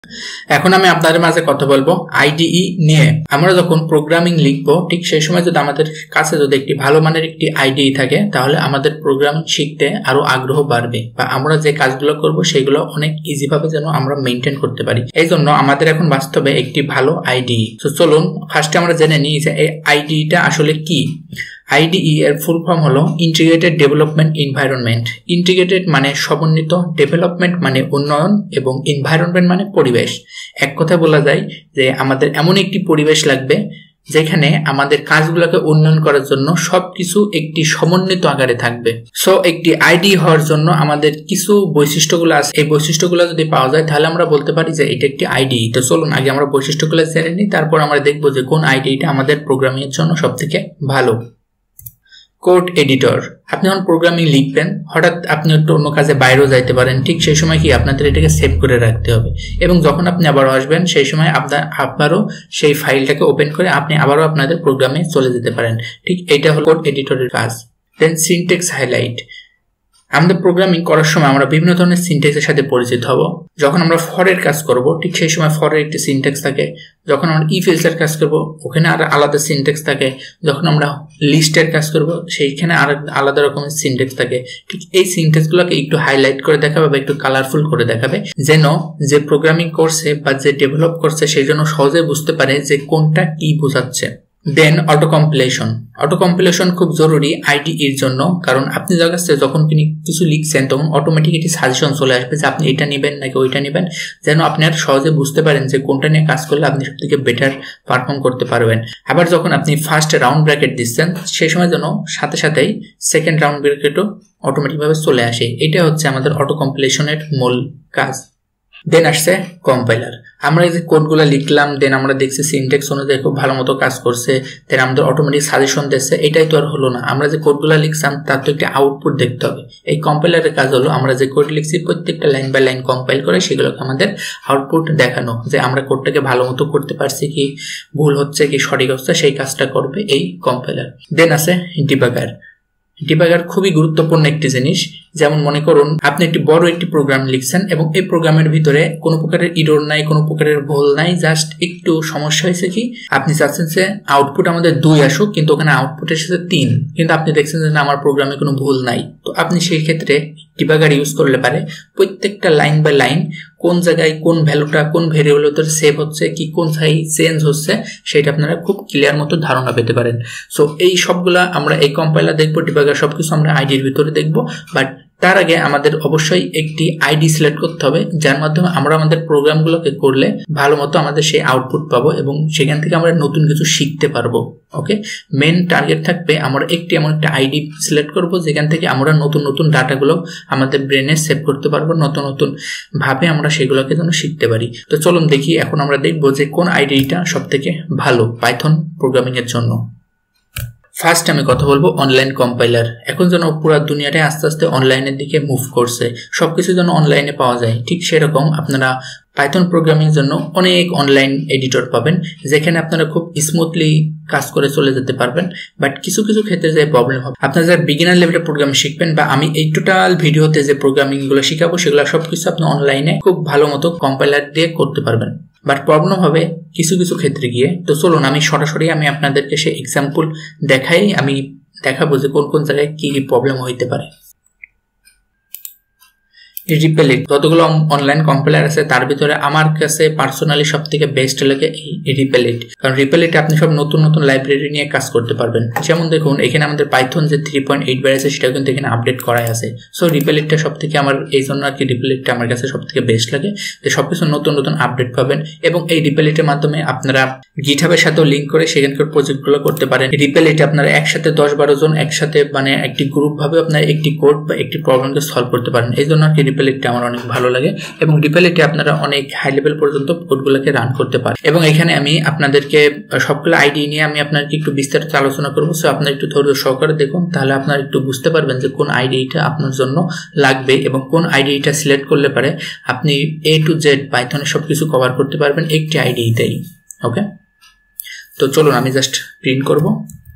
এখন আমি আপনাদের মাঝে কথা বলবো আইডিই নিয়ে। আমরা যখন প্রোগ্রামিং লিখবো ঠিক সেই সময় যদি আমাদের কাছে যদি একটি ভালো মানের একটি আইডিই থাকে তাহলে আমাদের প্রোগ্রাম শিখতে আরো আগ্রহ বাড়বে বা আমরা যে কাজগুলো করব সেগুলো অনেক ইজি ভাবে যেন আমরা মেইনটেইন করতে পারি। এই জন্য আমাদের এখন বাস্তবে একটি ভালো আইডিই। তো চলুন ফার্স্টে আমরা জেনে নিই যে এই আইডিইটা আসলে কি। আইডিই এর ফুল ফর্ম হলো ইন্টিগ্রেটেড ডেভেলপমেন্ট এনভায়রনমেন্ট। ইন্টিগ্রেটেড মানে সমন্বিত, ডেভেলপমেন্ট মানে উন্নয়ন এবং এনভায়রনমেন্ট মানে পরিবেশ। এক কথায় বলা যায় যে আমাদের এমন একটি পরিবেশ লাগবে যেখানে আমাদের কাজগুলোকে উন্নয়ন করার জন্য সবকিছু একটি সমন্বিত আকারে থাকবে। সো একটি আইডি হওয়ার জন্য আমাদের কিছু বৈশিষ্ট্যগুলো আছে। এই বৈশিষ্ট্যগুলো যদি পাওয়া যায় তাহলে আমরা বলতে পারি যে এটা একটি আইডি। তো চলুন আগে আমরা বৈশিষ্ট্যগুলো জেনে নিই, তারপর আমরা দেখবো যে কোন আইডিটা আমাদের প্রোগ্রামিং এর জন্য সবথেকে ভালো। Code editor. আপনি যখন প্রোগ্রামিং লিখবেন হঠাৎ আপনি একটু অন্য কাজে বাইরেও যাইতে পারেন, ঠিক সেই সময় কি আপনাদের এটাকে সেভ করে রাখতে হবে এবং যখন আপনি আবার আসবেন সেই সময় আবারও সেই ফাইলটাকে ওপেন করে আপনি আবারও আপনাদের প্রোগ্রামে চলে যেতে পারেন। ঠিক এটা হলো কোড এডিটরের কাজ। Then syntax highlight. আমাদের প্রোগ্রামিং করার সময় আমরা বিভিন্ন ধরনের সিনট্যাক্সের সাথে পরিচিত হব। যখন আমরা ফরের কাজ করব ঠিক সেই সময় ফরের একটি সিনট্যাক্স থাকে। যখন আমরা ইফ এলসের কাজ করব ওখানে আর আলাদা সিনট্যাক্স থাকে। যখন আমরা লিস্টের কাজ করব সেইখানে আর আলাদা রকমের সিনট্যাক্স থাকে। ঠিক এই সিনট্যাক্সগুলোকে একটু হাইলাইট করে দেখাবে বা একটু কালারফুল করে দেখাবে যেন যে প্রোগ্রামিং করছে বা যে ডেভেলপ করছে সেই জন্য সহজে বুঝতে পারে যে কোনটা কি বোঝাচ্ছে। Then auto compilation. Auto compilation খুব জরুরি আইডিইর জন্য, কারণ আপনি যার কাছে যখন কিছু লিখছেন তখন অটোমেটিক একটি সাজেশন চলে আসবে যে আপনি এটা নেবেন নাকি ওইটা নেবেন, যেন আপনি আর সহজে বুঝতে পারেন যে কোনটা নিয়ে কাজ করলে আপনি সব থেকে বেটার পারফর্ম করতে পারবেন। আবার যখন আপনি ফার্স্ট রাউন্ড ব্র্যাকেট দিচ্ছেন সেই সময় যেন সাথে সাথেই সেকেন্ড রাউন্ড ব্র্যাকেটও অটোমেটিকভাবে চলে আসে। এটা হচ্ছে আমাদের অটো কম্পিলেশনের মূল কাজ। দেন আসছে কম্পাইলার। আমরা এই যে কোডগুলো লিখলাম, দেন আমরা দেখছি সিনট্যাক্স অনুযায়ী খুব ভালো মতো কাজ করছে, দেন আমাদের অটোমেটিক সাজেশন দিচ্ছে। এটাই তো আর হলো না, আমরা যে কোডগুলো লিখলাম তার তো একটা আউটপুট দেখতে হবে। এই কম্পাইলারের কাজ হলো আমরা যে কোড লিখছি প্রত্যেকটা লাইন বাই লাইন কম্পাইল করে সেগুলোকে আমাদের আউটপুট দেখানো, যে আমরা কোডটাকে ভালো মতো করতে পারছি কি, ভুল হচ্ছে কি সঠিক হচ্ছে, সেই কাজটা করবে এই কম্পাইলার। দেন আছে ডিবাগার। ডিবাগার খুবই গুরুত্বপূর্ণ একটি জিনিস। যেমন মনে করুন আপনি একটি বড় একটি প্রোগ্রাম লিখছেন এবং এই প্রোগ্রামের ভিতরে কোনো প্রকারের এরর নাই, কোনো প্রকারের ভুল নাই, জাস্ট একটু সমস্যা হয়েছে কি আপনি চাচ্ছেন যে আউটপুট আমাদের 2 আসুক কিন্তু ওখানে আউটপুটের সাথে 3, কিন্তু আপনি দেখছেন যে না আমার প্রোগ্রামে কোনো ভুল নাই। তো আপনি সেই ক্ষেত্রে ডিবাগার ইউজ করলে পারে প্রত্যেকটা লাইন বাই লাইন কোন জায়গায় কোন ভ্যালুটা কোন ভেরিয়েবলের সেভ হচ্ছে কি, কোন সাইজ চেঞ্জ হচ্ছে সেটা আপনারা খুব ক্লিয়ার মতো ধারণা পেতে পারেন। সো এই সবগুলা আমরা এই কম্পাইলার দেখবো, ডিবাগার সবকিছু আমরা আইডির ভিতরে দেখবো। বাট তার আগে আমাদের অবশ্যই একটি আইডি সিলেক্ট করতে হবে যার মাধ্যমে আমরা আমাদের প্রোগ্রামগুলোকে করলে ভালো মতো আমাদের সেই আউটপুট পাবো এবং সেখান থেকে আমরা নতুন কিছু শিখতে পারবো। ওকে, মেন টার্গেট থাকবে আমরা এমন একটা আইডি সিলেক্ট করব যেখান থেকে আমরা নতুন নতুন ডাটাগুলো আমাদের ব্রেনে সেভ করতে পারবো, নতুন নতুন ভাবে আমরা সেগুলোকে যেন শিখতে পারি। তো চলুন দেখি, এখন আমরা দেখবো যে কোন আইডিটা সব থেকে ভালো পাইথন প্রোগ্রামিং এর জন্য। ফার্স্ট আমি কথা বলবো অনলাইন কম্পাইলার। এখন যেন পুরো দুনিয়াটাই আস্তে আস্তে অনলাইনের দিকে মুভ করছে, সবকিছু যেন অনলাইনে পাওয়া যায়। ঠিক সেরকম আপনারা পাইথন প্রোগ্রামিং এর জন্য অনেক অনলাইন এডিটর পাবেন যেখানে আপনারা খুব স্মুথলি কাজ করে চলে যেতে পারবেন। বাট কিছু কিছু ক্ষেত্রে যে প্রবলেম হবে, আপনারা যারা বিগিনার লেভেলের প্রোগ্রামিং শিখবেন বা আমি এই টোটাল ভিডিওতে যে প্রোগ্রামিং গুলো শিখাবো সেগুলো সবকিছু আপনি অনলাইনে খুব ভালো মতো কম্পাইলার দিয়ে করতে পারবেন। বাট প্রবলেম হবে কিছু কিছু ক্ষেত্রে গিয়ে। তো চলুন আমি সরাসরি আপনাদেরকে সেই এক্সাম্পল দেখাই, আমি দেখাবো যে কোন কোন জায়গায় কি কি প্রবলেম হইতে পারে। রিপেলিট, যতগুলো অনলাইন কম্পাইলার আছে তার ভিতরে আমার কাছে পার্সোনালি সব থেকে বেস্ট লাগে এই রিপেলিট, কারণ রিপেলিটে আপনি সব নতুন নতুন লাইব্রেরি নিয়ে কাজ করতে পারবেন। যেমন দেখুন এখানে আমাদের পাইথন যে 3.8 বেড়েছে সেটাও কিন্তু এখানে আপডেট করাই আছে। সো রিপেলিটটা সব থেকে আমার এই জন্য আর কি রিপেলিটটা আমার কাছে সব থেকে বেস্ট লাগে, যে সবকিছু নতুন নতুন আপডেট পাবেন এবং এই রিপেলিটের মাধ্যমে আপনারা গিটহাবের সাথেও লিঙ্ক করে সেখানকার প্রজেক্টগুলো করতে পারেন। রিপেলিটে আপনারা একসাথে 10-12 জন একসাথে মানে একটি গ্রুপ ভাবে আপনারা একটি কোড বা একটি প্রবলেমকে সলভ করতে পারেন। এই জন্য আর কি রিপেলিটটা আমার অনেক ভালো লাগে এবং রিপেলিটে আপনারা অনেক হাই লেভেল পর্যন্ত কোডগুলোকে রান করতে পারেন। এবং এখানে আমি আপনাদেরকে সবগুলো আইডি নিয়ে আমি আপনাদেরকে একটু বিস্তারিত আলোচনা করবো। সো আপনারা একটু ধৈর্য সহকারে দেখুন, তাহলে আপনারা একটু বুঝতে পারবেন যে কোন আইডিটা আপনার জন্য লাগবে এবং কোন আইডিটা সিলেক্ট করলে পারে আপনি A to Z পাইথনে সবকিছু কভার করতে পারবেন একটি আইডিতেই। ওকে, তো চলুন আমি জাস্ট প্রিন্ট করব।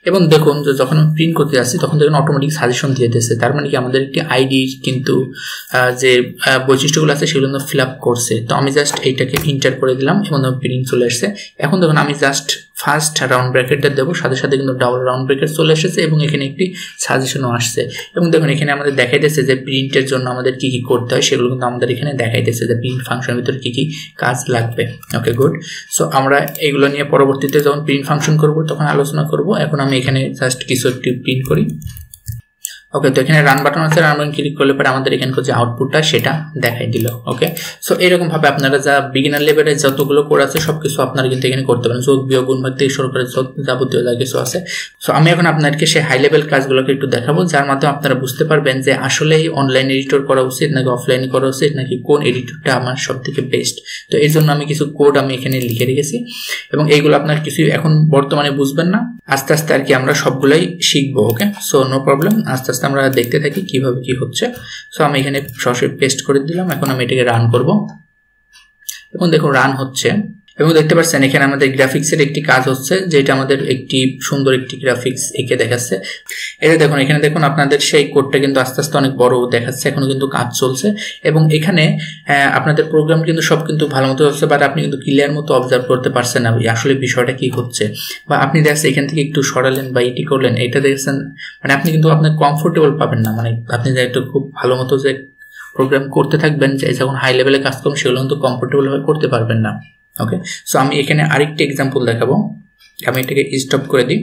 এবং দেখুন যে যখন আমি প্রিন্ট করতে যাচ্ছি তখন দেখুন অটোমেটিক সাজেশন দিয়ে দিচ্ছে, তার মানে কি আমাদের একটি আইডি কিন্তু যে বৈশিষ্ট্যগুলো আছে সেগুলো কিন্তু ফিল আপ করছে। তো আমি জাস্ট এইটাকে ইন্টার করে দিলাম এবং প্রিন্ট চলে আসছে। এখন দেখুন আমি জাস্ট ফার্স্ট রাউন্ড ব্র্যাকেটটা দেবো, সাথে সাথে কিন্তু ডাবল রাউন্ড ব্র্যাকেট চলে এসেছে এবং এখানে একটি সাজেশনও আসছে। এবং দেখুন এখানে আমাদের দেখাইতেছে যে প্রিন্টের জন্য আমাদের কি কি করতে হয় সেগুলো কিন্তু আমাদের এখানে দেখাইতেছে যে প্রিন্ট ফাংশনের ভিতরে কি কি কাজ লাগবে। ওকে, গুড। সো আমরা এগুলো নিয়ে পরবর্তীতে যখন প্রিন্ট ফাংশন করব তখন আলোচনা করব। এখন আমি এখানে জাস্ট কিছু একটি প্রিন্ট করি। ওকে, তো এখানে রান বাটন আছে, রান বাটন ক্লিক করলে পরে আমাদের এখানে যে আউটপুটটা সেটা দেখাই দিল। ওকে, সো এরকম ভাবে আপনারা যা বিগিনার লেভেলে যতগুলো কোড আছে সবকিছু আপনারা কিন্তু এখানে করতে পারেন, যোগ বিয়োগ গুণ ভাগ থেকে শুরু করে যাবতীয় যা কিছু আছে। সো আমি এখন আপনাদেরকে সেই হাই লেভেল কাজগুলোকে একটু দেখাবো, যার মাধ্যমে আপনারা বুঝতে পারবেন যে আসলেই অনলাইন এডিটর করা উচিত নাকি অফলাইনে করা উচিত, নাকি কোন এডিটরটা আমার সব থেকে বেস্ট। তো এর জন্য আমি কিছু কোড আমি এখানে লিখে রেখেছি এবং এইগুলো আপনার কিছু এখন বর্তমানে বুঝবেন না, আস্তে আস্তে আর কি আমরা সবগুলাই শিখবো। ওকে, সো নো প্রবলেম, আস্তে আস্তে আমরা দেখতে থাকি কিভাবে কি হচ্ছে। সো আমি এখানে সরাসরি পেস্ট করে দিলাম। এখন আমি এটাকে রান করব এবং দেখুন রান হচ্ছে এবং দেখতে পাচ্ছেন এখানে আমাদের গ্রাফিক্সের একটি কাজ হচ্ছে, যেটা আমাদের একটি সুন্দর একটি গ্রাফিক্স এঁকে দেখাচ্ছে। এটা দেখুন, এখানে দেখুন আপনাদের সেই কোডটা কিন্তু আস্তে আস্তে অনেক বড় দেখাচ্ছে, এখনো কিন্তু কাজ চলছে এবং এখানে আপনাদের প্রোগ্রাম কিন্তু সব কিন্তু ভালো মতো হচ্ছে, বাট আপনি কিন্তু ক্লিয়ার মতো অবজার্ভ করতে পারছেন না আসলে বিষয়টা কি হচ্ছে, বা আপনি দেখছেন এখান থেকে একটু সরালেন বা এটি করলেন, এটা দেখছেন মানে আপনি কিন্তু আপনার কমফোর্টেবল পাবেন না, মানে আপনি যে একটু খুব ভালো মতো যে প্রোগ্রাম করতে থাকবেন, যে যখন হাই লেভেলে কাজ করবেন সেগুলো কিন্তু কমফোর্টেবল ভাবে করতে পারবেন না। ওকে, সো আমি এখানে আরেকটি এক্সাম্পল দেখাবো। আমি এটাকে স্টপ করে দিই।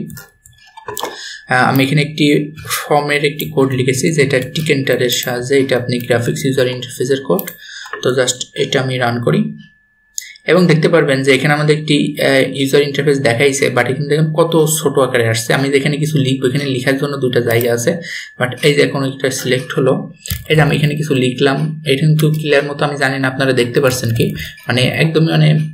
আমি এখানে একটি ফর্মের একটি কোড লিখেছি, যেটা টিকেন্টারের সাহায্যে, এটা আপনি গ্রাফিক্স ইউজার ইন্টারফেসের কোড। তো জাস্ট এটা আমি রান করি এবং দেখতে পারবেন যে এখানে আমাদের একটি ইউজার ইন্টারফেস দেখাইছে, বাট এখানে দেখুন কত ছোট আকারে আসছে। আমি যেখানে কিছু লিখবো, এখানে লেখার জন্য দুটো জায়গা আছে, বাট এই যে এখন একটা সিলেক্ট হলো, এই যে আমি এখানে কিছু লিখলাম, এটা কিন্তু ক্লিয়ার মতো আমি জানি না আপনারা দেখতে পাচ্ছেন কি, মানে একদমই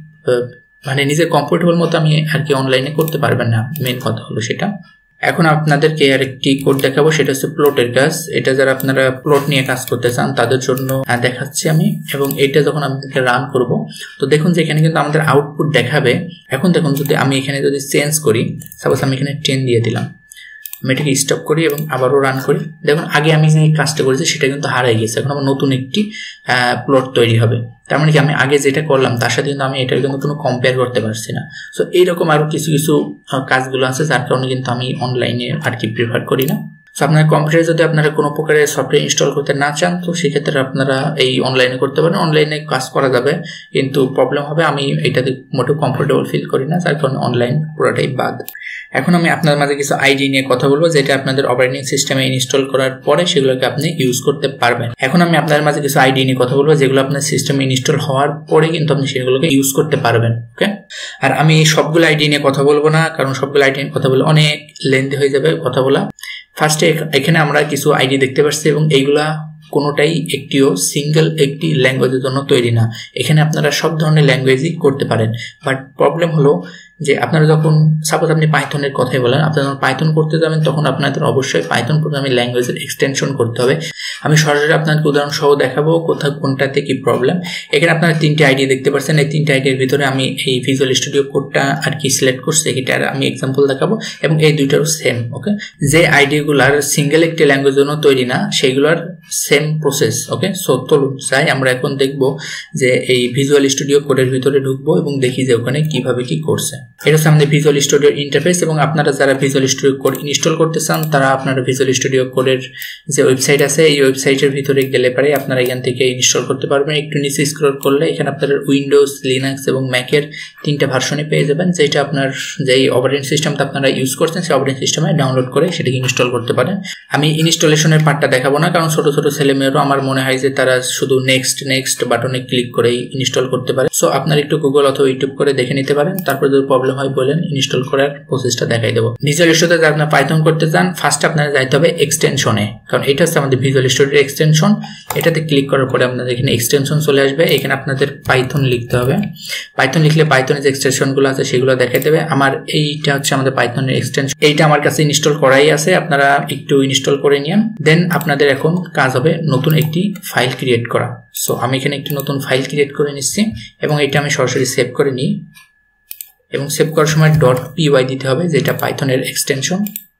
মানে নিজের কমফোর্টেবল মতো আমি আর কি অনলাইনে করতে পারবেন না, মেন কথা হলো সেটা। এখন আপনাদেরকে আর একটি কোড দেখাবো, সেটা হচ্ছে প্লটের কাজ। এটা যারা আপনারা প্লট নিয়ে কাজ করতে চান তাদের জন্য দেখাচ্ছি আমি। এবং এটা যখন আপনাদেরকে রান করব, তো দেখুন যে এখানে কিন্তু আমাদের আউটপুট দেখাবে। এখন দেখুন যদি আমি এখানে যদি চেঞ্জ করি, সাপোজ আমি এখানে 10 দিয়ে দিলাম, আমি এটাকে স্টপ করি এবং আবারও রান করি, দেখুন আগে আমি যে কাজটা করেছি সেটা কিন্তু হারাই গেছে। এখন আমার নতুন একটি প্লট তৈরি হবে, তার মানে কি আমি আগে যেটা করলাম তার সাথে কিন্তু আমি এটার কিন্তু কোনো কম্পেয়ার করতে পারছি না। সো এইরকম আরো কিছু কিছু কাজগুলো আছে, যার কারণে কিন্তু আমি অনলাইনে আর কি প্রিফার করি না। সো আপনার কম্পিউটারে যদি আপনারা কোনো প্রকারের সফটওয়্যার ইনস্টল করতে না চান, তো সেক্ষেত্রে আপনারা এই অনলাইনে করতে পারেন, অনলাইনে কাজ করা যাবে, কিন্তু প্রবলেম হবে আমি এটাতে মোটেও কমফোর্টেবল ফিল করি না, যার কারণে অনলাইন পুরোটাই বাদ। এখন আমি আপনার মাঝে কিছু আইডি নিয়ে কথা বলবো, যেটা আপনাদের অপারেটিং সিস্টেমে ইনস্টল করার পরে সেগুলোকে আপনি ইউজ করতে পারবেন। এখন আমি আপনাদের মাঝে কিছু আইডি নিয়ে কথা বলবো, যেগুলো আপনার সিস্টেমে ইনস্টল হওয়ার পরে কিন্তু আপনি সেগুলোকে ইউজ করতে পারবেন। ওকে, আর আমি সবগুলো আইডি নিয়ে কথা বলবো না, কারণ সবগুলো আইডি নিয়ে কথা বলে অনেক লেন্থি হয়ে যাবে কথা বলা। ফার্স্টে এখানে আমরা কিছু আইডি দেখতে পাচ্ছি এবং এইগুলা কোনোটাই একটিও সিঙ্গেল একটি ল্যাঙ্গুয়েজের জন্য তৈরি না। এখানে আপনারা সব ধরনের ল্যাঙ্গুয়েজই করতে পারেন, বাট প্রবলেম হলো যে আপনারা যখন সাপোজ আপনি পাইথনের কথাই বলেন, আপনারা যখন পাইথন করতে যাবেন তখন আপনাদের অবশ্যই পাইথন প্রোগ্রামিং ল্যাঙ্গুয়েজের এক্সটেনশন করতে হবে। আমি সরাসরি আপনাকে উদাহরণ সহ দেখাবো কোথাও কোনটাতে কি প্রবলেম। এখানে আপনারা 3টি আইডি দেখতে পাচ্ছেন, এই 3টি আইডির ভিতরে আমি এই ভিজুয়াল স্টুডিও কোডটা আর কি সিলেক্ট করছি, এটার আমি এক্সাম্পল দেখাবো এবং এই দুইটারও সেম। ওকে, যে আইডিগুলার সিঙ্গেল একটি ল্যাঙ্গুয়েজের জন্য তৈরি না সেগুলোর সেম প্রসেস। ওকে, সো চলুন যাই আমরা এখন দেখবো যে এই ভিজুয়াল স্টুডিও কোডের ভিতরে ঢুকবো এবং দেখি যে ওখানে কিভাবে কি করছে। এটা হচ্ছে আমাদের ভিজুয়াল স্টুডিওর ইন্টারফেস এবং আপনারা যারা ভিজুয়াল স্টুডিও কোড ইনস্টল করতে চান তারা আপনারা ভিজুয়াল স্টুডিও কোডের যে ওয়েবসাইট আছে এই ওয়েবসাইটের ভিতরে গেলে পারে আপনারা এখান থেকে ইনস্টল করতে পারবেন। একটু নিচে স্ক্রল করলে এখানে আপনারা উইন্ডোজ, লিনাক্স এবং ম্যাকের 3টা ভার্সনই পেয়ে যাবেন, যেটা আপনার যেই অপারেটিং সিস্টেমটা আপনারা ইউজ করছেন সেই অপারেটিং সিস্টেমে ডাউনলোড করে সেটাকে ইনস্টল করতে পারেন। আমি ইনস্টলেশনের পার্টটা দেখাবো না, কারণ ছোট ছোট ছেলেমেয়েরও আমার মনে হয় যে তারা শুধু নেক্সট বাটনে ক্লিক করেই ইনস্টল করতে পারে। সো আপনারা একটু গুগল অথবা ইউটিউব করে দেখে নিতে পারেন, তারপর যদি প্রবলেম হয় বলেন, ইনস্টল করার প্রসেসটা দেখাই দেবো। ভিজুয়াল স্টুডিওতে যদি আপনারা পাইথন করতে চান ফার্স্ট আপনারা যাইতে হবে এক্সটেনশনে, কারণ এটা হচ্ছে আমাদের ভিজুয়াল স্টুডিওর এক্সটেনশন। এটাতে ক্লিক করার পরে আপনাদের এখানে এক্সটেনশন চলে আসবে, এখানে আপনাদের পাইথন লিখতে হবে। পাইথন লিখলে পাইথনের যে এক্সটেনশনগুলো আছে সেগুলো দেখাই দেবে। আমার এইটা হচ্ছে আমাদের পাইথনের এক্সটেনশন, এইটা আমার কাছে ইনস্টল করাই আছে, আপনারা একটু ইনস্টল করে নিন। দেন আপনাদের এখন কাজ হবে নতুন একটি ফাইল ক্রিয়েট করা। সো আমি এখানে একটি নতুন ফাইল ক্রিয়েট করে নিচ্ছি এবং এটা আমি সরাসরি সেভ করে নিই এবং সেভ করার সময় .py দিতে হবে, যেটা পাইথনের এক্সটেনশন।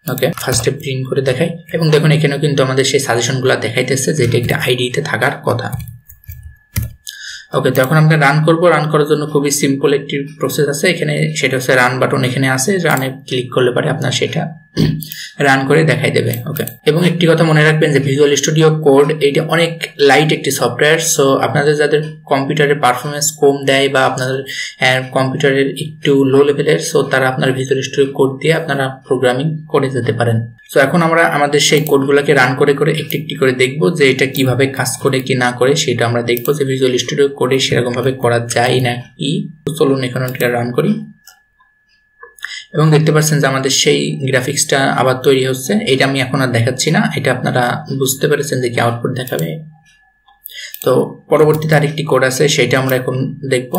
ওকে, ফার্স্টে প্রিন্ট করে দেখাই এবং দেখুন এখানেও কিন্তু আমাদের সেই সাজেশনগুলো দেখাইতেছে যেটা একটা আইডিতে থাকার কথা। ওকে, তো এখন আমরা রান করব। রান করার জন্য খুবই সিম্পল একটি প্রসেস আছে এখানে, সেটা হচ্ছে রান বাটন এখানে আছে, রানে ক্লিক করলে পরে আপনার সেটা রান করে দেখাই দেবে। ওকে, এবং একটি কথা মনে রাখবেন যে ভিজুয়াল স্টুডিও কোড এইটা অনেক লাইট একটি সফটওয়্যার। সো আপনাদের যাদের কম্পিউটারের পারফরমেন্স কম দেয় বা আপনাদের কম্পিউটারের একটু লো লেভেলের, সো তারা আপনার ভিজুয়াল স্টুডিও কোড দিয়ে আপনারা প্রোগ্রামিং করে যেতে পারেন। সো এখন আমরা আমাদের সেই কোডগুলোকে রান করে করে একটি একটি করে দেখব যে এটা কিভাবে কাজ করে কি না করে, সেটা আমরা দেখবো যে ভিজুয়াল স্টুডিও কোডে সেরকম ভাবে করা যায় না কি। চলুন এখন এটা রান করি এবং দেখতে পাচ্ছেন যে আমাদের সেই গ্রাফিক্সটা আবার তৈরি হচ্ছে। এটা আমি এখন আর দেখাচ্ছি না, এটা আপনারা বুঝতে পেরেছেন যে কি আউটপুট দেখাবে। তো পরবর্তীতে আরেকটি কোড আছে, সেটা আমরা এখন দেখব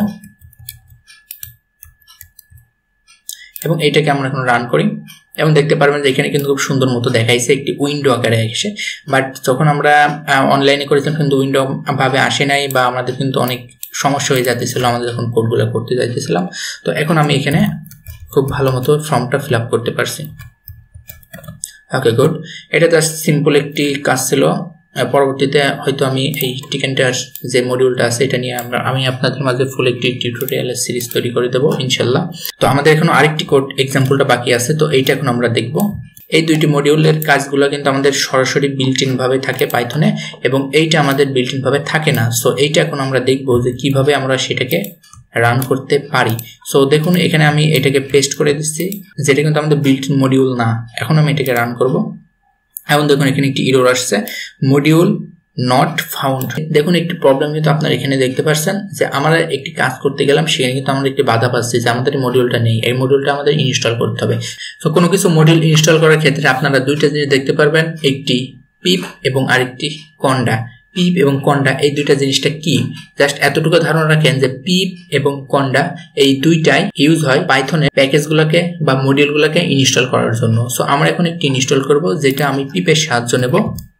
এবং এইটাকে আমরা এখন রান করি এবং দেখতে পারবেন যে এখানে কিন্তু খুব সুন্দর মতো দেখাইছে একটি উইন্ডো আকারে এসে। বাট যখন আমরা অনলাইনে করেছিলাম কিন্তু উইন্ডো ভাবে আসে নাই বা আমাদের কিন্তু অনেক সমস্যা হয়ে যাচ্ছিল আমাদের যখন কোডগুলো করতে যাইতেছিলাম। তো এখন আমি এখানে খুব ভালো মতো ফর্মটা ফিল আপ করতে পারছি। Okay, good. এটা জাস্ট সিম্পল একটি কাজ ছিল। পরবর্তীতে হয়তো আমি এই টিকেনটার যে মডিউলটা আছে এটা নিয়ে আমি আপনাদের মাঝে ফুল একটি টিউটোরিয়াল সিরিজ তৈরি করে দেবো ইনশাল্লাহ। তো আমাদের এখন আরেকটি কোড এক্সাম্পলটা বাকি আছে, তো এইটা এখন আমরা দেখব। এই দুইটি মডিউলের কাজগুলো কিন্তু আমাদের সরাসরি বিল্ট ইন ভাবে থাকে পাইথনে এবং এইটা আমাদের বিল্ট ইন ভাবে থাকে না। সো এইটা এখন আমরা দেখবো যে কিভাবে আমরা সেটাকে রান করতে পারি। সো দেখুন এখানে আমি এটাকে পেস্ট করে দিচ্ছি, যেটা কিন্তু আমাদের বিল্ট ইন মডিউল না। এখন আমি এটাকে রান করব এবং দেখুন এখানে একটি এরর আসছে, মডিউল নট ফাউন্ড। দেখুন একটি প্রবলেম কিন্তু আপনারা এখানে দেখতে পাচ্ছেন যে আমরা একটি কাজ করতে গেলাম, সেখানে কিন্তু আমরা একটি বাধা পাচ্ছি যে আমাদের মডিউলটা নেই, এই মডিউলটা আমাদের ইনস্টল করতে হবে। তো কোনো কিছু মডিউল ইনস্টল করার ক্ষেত্রে আপনারা দুইটা জিনিস দেখতে পারবেন, একটি পিপ এবং আরেকটি কন্ডা। পিপ এবং কন্ডা এই দুইটা জিনিসটা কি, জাস্ট এতটুকু ধারণা রাখেন যে পিপ এবং কন্ডা এই দুইটাই ইউজ হয় পাইথনের প্যাকেজগুলোকে বা মডিউলগুলোকে ইনস্টল করার জন্য। সো আমরা এখন একটি ইনস্টল করব যেটা আমি পিপের সাহায্য নেব।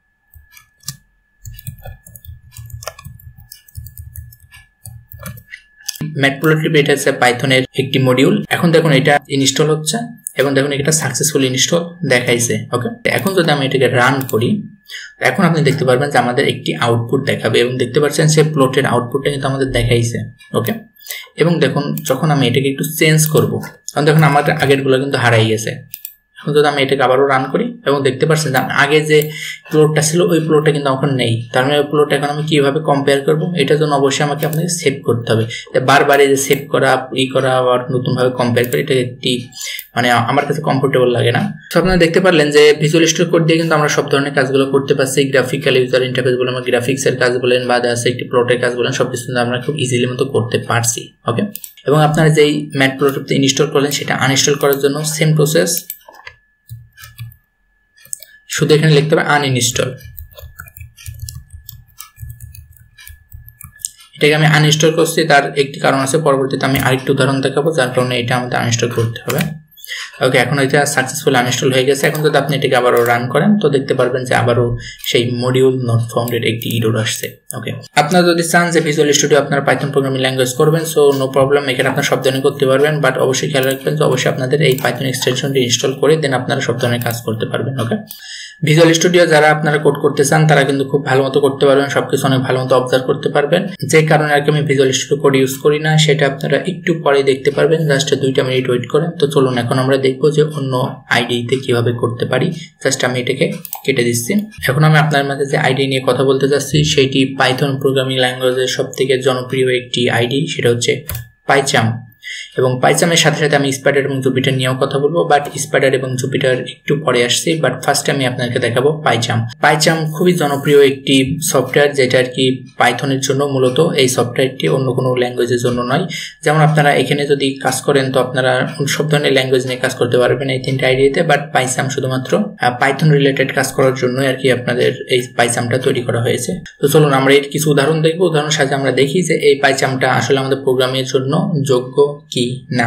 ম্যাটপ্লটলিব এটা হচ্ছে পাইথনের একটি মডিউল। এখন দেখুন এটা ইনস্টল হচ্ছে এবং দেখুন এটা সাকসেসফুল ইনস্টল দেখাইছে। ওকে, এখন যদি আমি এটাকে রান করি এখন আপনি দেখতে পারবেন যে আমাদের একটি আউটপুট দেখাবে এবং দেখতে পাচ্ছেন সে প্লটের আউটপুটটা কিন্তু আমাদের দেখাইছে। ওকে, এবং দেখুন যখন আমি এটাকে একটু চেঞ্জ করব তখন দেখুন আমাদের আগেরগুলো কিন্তু হারাই গেছে। এখন যদি আমি এটাকে আবারও রান করি এবং দেখতে পাচ্ছেন যে আগে যে প্লটটা ছিল ওই প্লটটা কিন্তু এখন নেই। তার মানে ওই প্লটটা এখন আমি কিভাবে কম্পেয়ার করবো, এটার জন্য অবশ্যই আমাকে আপনাকে সেভ করতে হবে। বারবার এই যে সেভ করা করা আবার নতুনভাবে কম্পেয়ার করে, এটা একটি মানে আমার কাছে কমফোর্টেবল লাগে না। তো আপনারা দেখতে পারলেন যে ভিজুয়াল স্টুডিও কোড দিয়ে কিন্তু আমরা সব ধরনের কাজগুলো করতে পারছি। গ্রাফিক্যাল ইউজার ইন্টারফেস বলেন, গ্রাফিক্সের কাজ বলেন বা আছে একটি প্লটের কাজ বলেন, সবকিছু আমরা খুব ইজিলি মতো করতে পারছি। ওকে, এবং আপনারা যেই ম্যাটপ্লটলিবতে ইনস্টল করলেন সেটা আনইনস্টল করার জন্য সেম প্রসেস, শুধু এখানে লিখতে হবে আনইনস্টল। এটাকে আমি আনইনস্টল করছি, তার একটি কারণ আছে, পরবর্তীতে আমি আরেকটি উদাহরণ দেখাবো যার কারণে এটা আমাদের আনইনস্টল করতে হবে। ওকে, এখন এটা সাকসেসফুল আনইনস্টল হয়ে গেছে। এখন যদি আপনি এটাকে আবারও রান করেন তো দেখতে পারবেন যে আবারও সেই মডিউল নট ফাউন্ডেড একটি এরর আসছে। ওকে, আপনারা যদি চান যে ভিজুয়াল স্টুডিও আপনার পাইথন প্রোগ্রামিং ল্যাঙ্গুয়েজ করবেন, সো নো প্রবলেম, এখানে আপনারা সব ধরনের করতে পারবেন। বাট অবশ্যই খেয়াল রাখবেন যে অবশ্যই আপনাদের এই পাইথন এক্সটেনশনটি ইনস্টল করে দেন আপনারা সব ধরনের কাজ করতে পারবেন। ওকে, ভিজুয়াল স্টুডিও যারা আপনারা কোড করতে চান তারা কিন্তু খুব ভালো মতো করতে পারবেন, সবকিছু অনেক ভালো মতো অবজার্ভ করতে পারবেন। যে কারণে আর কি আমি ভিজুয়াল স্টুডিও কোড ইউজ করি না সেটা আপনারা একটু পরে দেখতে পারবেন, জাস্ট 2 মিনিট ওয়েট করেন। তো চলুন এখন আমরা দেখবো যে অন্য আইডিতে কিভাবে করতে পারি। জাস্ট আমি এটাকে কেটে দিচ্ছি। এখন আমি আপনার মাঝে যে আইডি নিয়ে কথা বলতে যাচ্ছি সেটি পাইথন প্রোগ্রামিং ল্যাঙ্গুয়েজের সব থেকে জনপ্রিয় একটি আইডি, সেটা হচ্ছে পাইচার্ম। এবং পাইচার্মের সাথে সাথে আমি স্পাইডার এবং জুপিটার নিয়েও কথা বলবো, বাট স্পাইডার এবং জুপিটার একটু পরে আসছি। বাট ফার্স্টে আমি আপনাকে দেখাবো পাইচার্ম। পাইচার্ম খুবই জনপ্রিয় একটি সফটওয়্যার যেটা আর কি পাইথনের জন্য মূলত। এই সফটওয়্যারটি অন্য কোনো ল্যাঙ্গুয়েজের জন্য নয়। যেমন আপনারা এখানে যদি কাজ করেন তো আপনারা সব ধরনের ল্যাঙ্গুয়েজ নিয়ে কাজ করতে পারবেন এই 3টা আইডিতে, বাট পাইচার্ম শুধুমাত্র পাইথন রিলেটেড কাজ করার জন্য আর কি আপনাদের এই পাইচার্মটা তৈরি করা হয়েছে। তো চলুন আমরা এর কিছু উদাহরণ দেখবো। উদাহরণের সাথে আমরা দেখি যে এই পাইচার্মটা আসলে আমাদের প্রোগ্রামের জন্য যোগ্য কি না।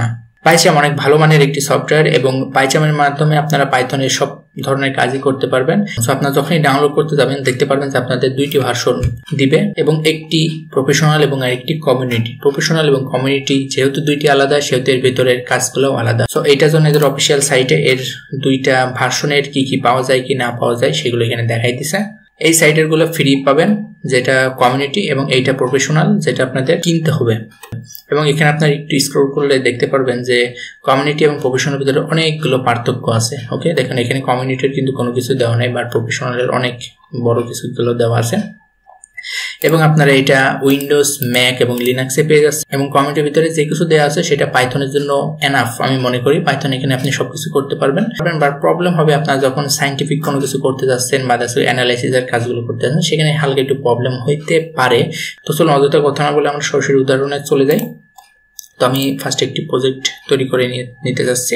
Pycharm অনেক ভালো মানের একটি সফটওয়্যার এবং Pycharm-এর মাধ্যমে আপনারা পাইথনের সব ধরনের কাজই করতে পারবেন। সো আপনারা যখনই ডাউনলোড করতে যাবেন দেখতে পারবেন যে আপনাদের দুইটি ভার্সন দিবে এবং একটি প্রফেশনাল এবং আরেকটি কমিউনিটি। প্রফেশনাল এবং কমিউনিটি যেহেতু দুইটি আলাদা সেহেতু এর ভিতরের কাজগুলোও আলাদা। সো এইটার জন্য এদের অফিসিয়াল সাইটে এর দুইটা ভার্সনের কি পাওয়া যায় কি না পাওয়া যায় সেগুলো এখানে দেখাই দিছে। এই সাইটের গুলো ফ্রি পাবেন, যেটা কমিউনিটি, এবং এইটা প্রফেশনাল যেটা আপনাদের কিনতে হবে। এবং এখানে আপনার একটু স্ক্রল করলে দেখতে পারবেন যে কমিউনিটি এবং প্রফেশনাল ভিতরে অনেকগুলো পার্থক্য আছে। ওকে, দেখেন এখানে কমিউনিটির কিন্তু কোনো কিছু দেওয়া নেই, বাট প্রফেশনালের অনেক বড় কিছুগুলো দেওয়া আছে। এবং আপনারা এটা উইন্ডোজ, ম্যাক এবং লিনাক্সে পেয়ে যাচ্ছেন। এবং কমিউনিটির ভিতরে যে কিছু দেওয়া আছে সেটা পাইথনের জন্য এনাফ আমি মনে করি। পাইথন এখানে আপনি সবকিছু করতে পারবেন। বাট প্রবলেম হবে আপনারা যখন সায়েন্টিফিক কোনো কিছু করতে যাচ্ছেন বা অ্যানালাইসিসের কাজগুলো করতে যাচ্ছেন, সেখানে হালকা একটু প্রবলেম হইতে পারে। তো চলুন অযথা কথা না বলে আমরা সরাসরি উদাহরণে চলে যাই। তো আমি ফার্স্ট একটি প্রজেক্ট তৈরি করে নিতে যাচ্ছি।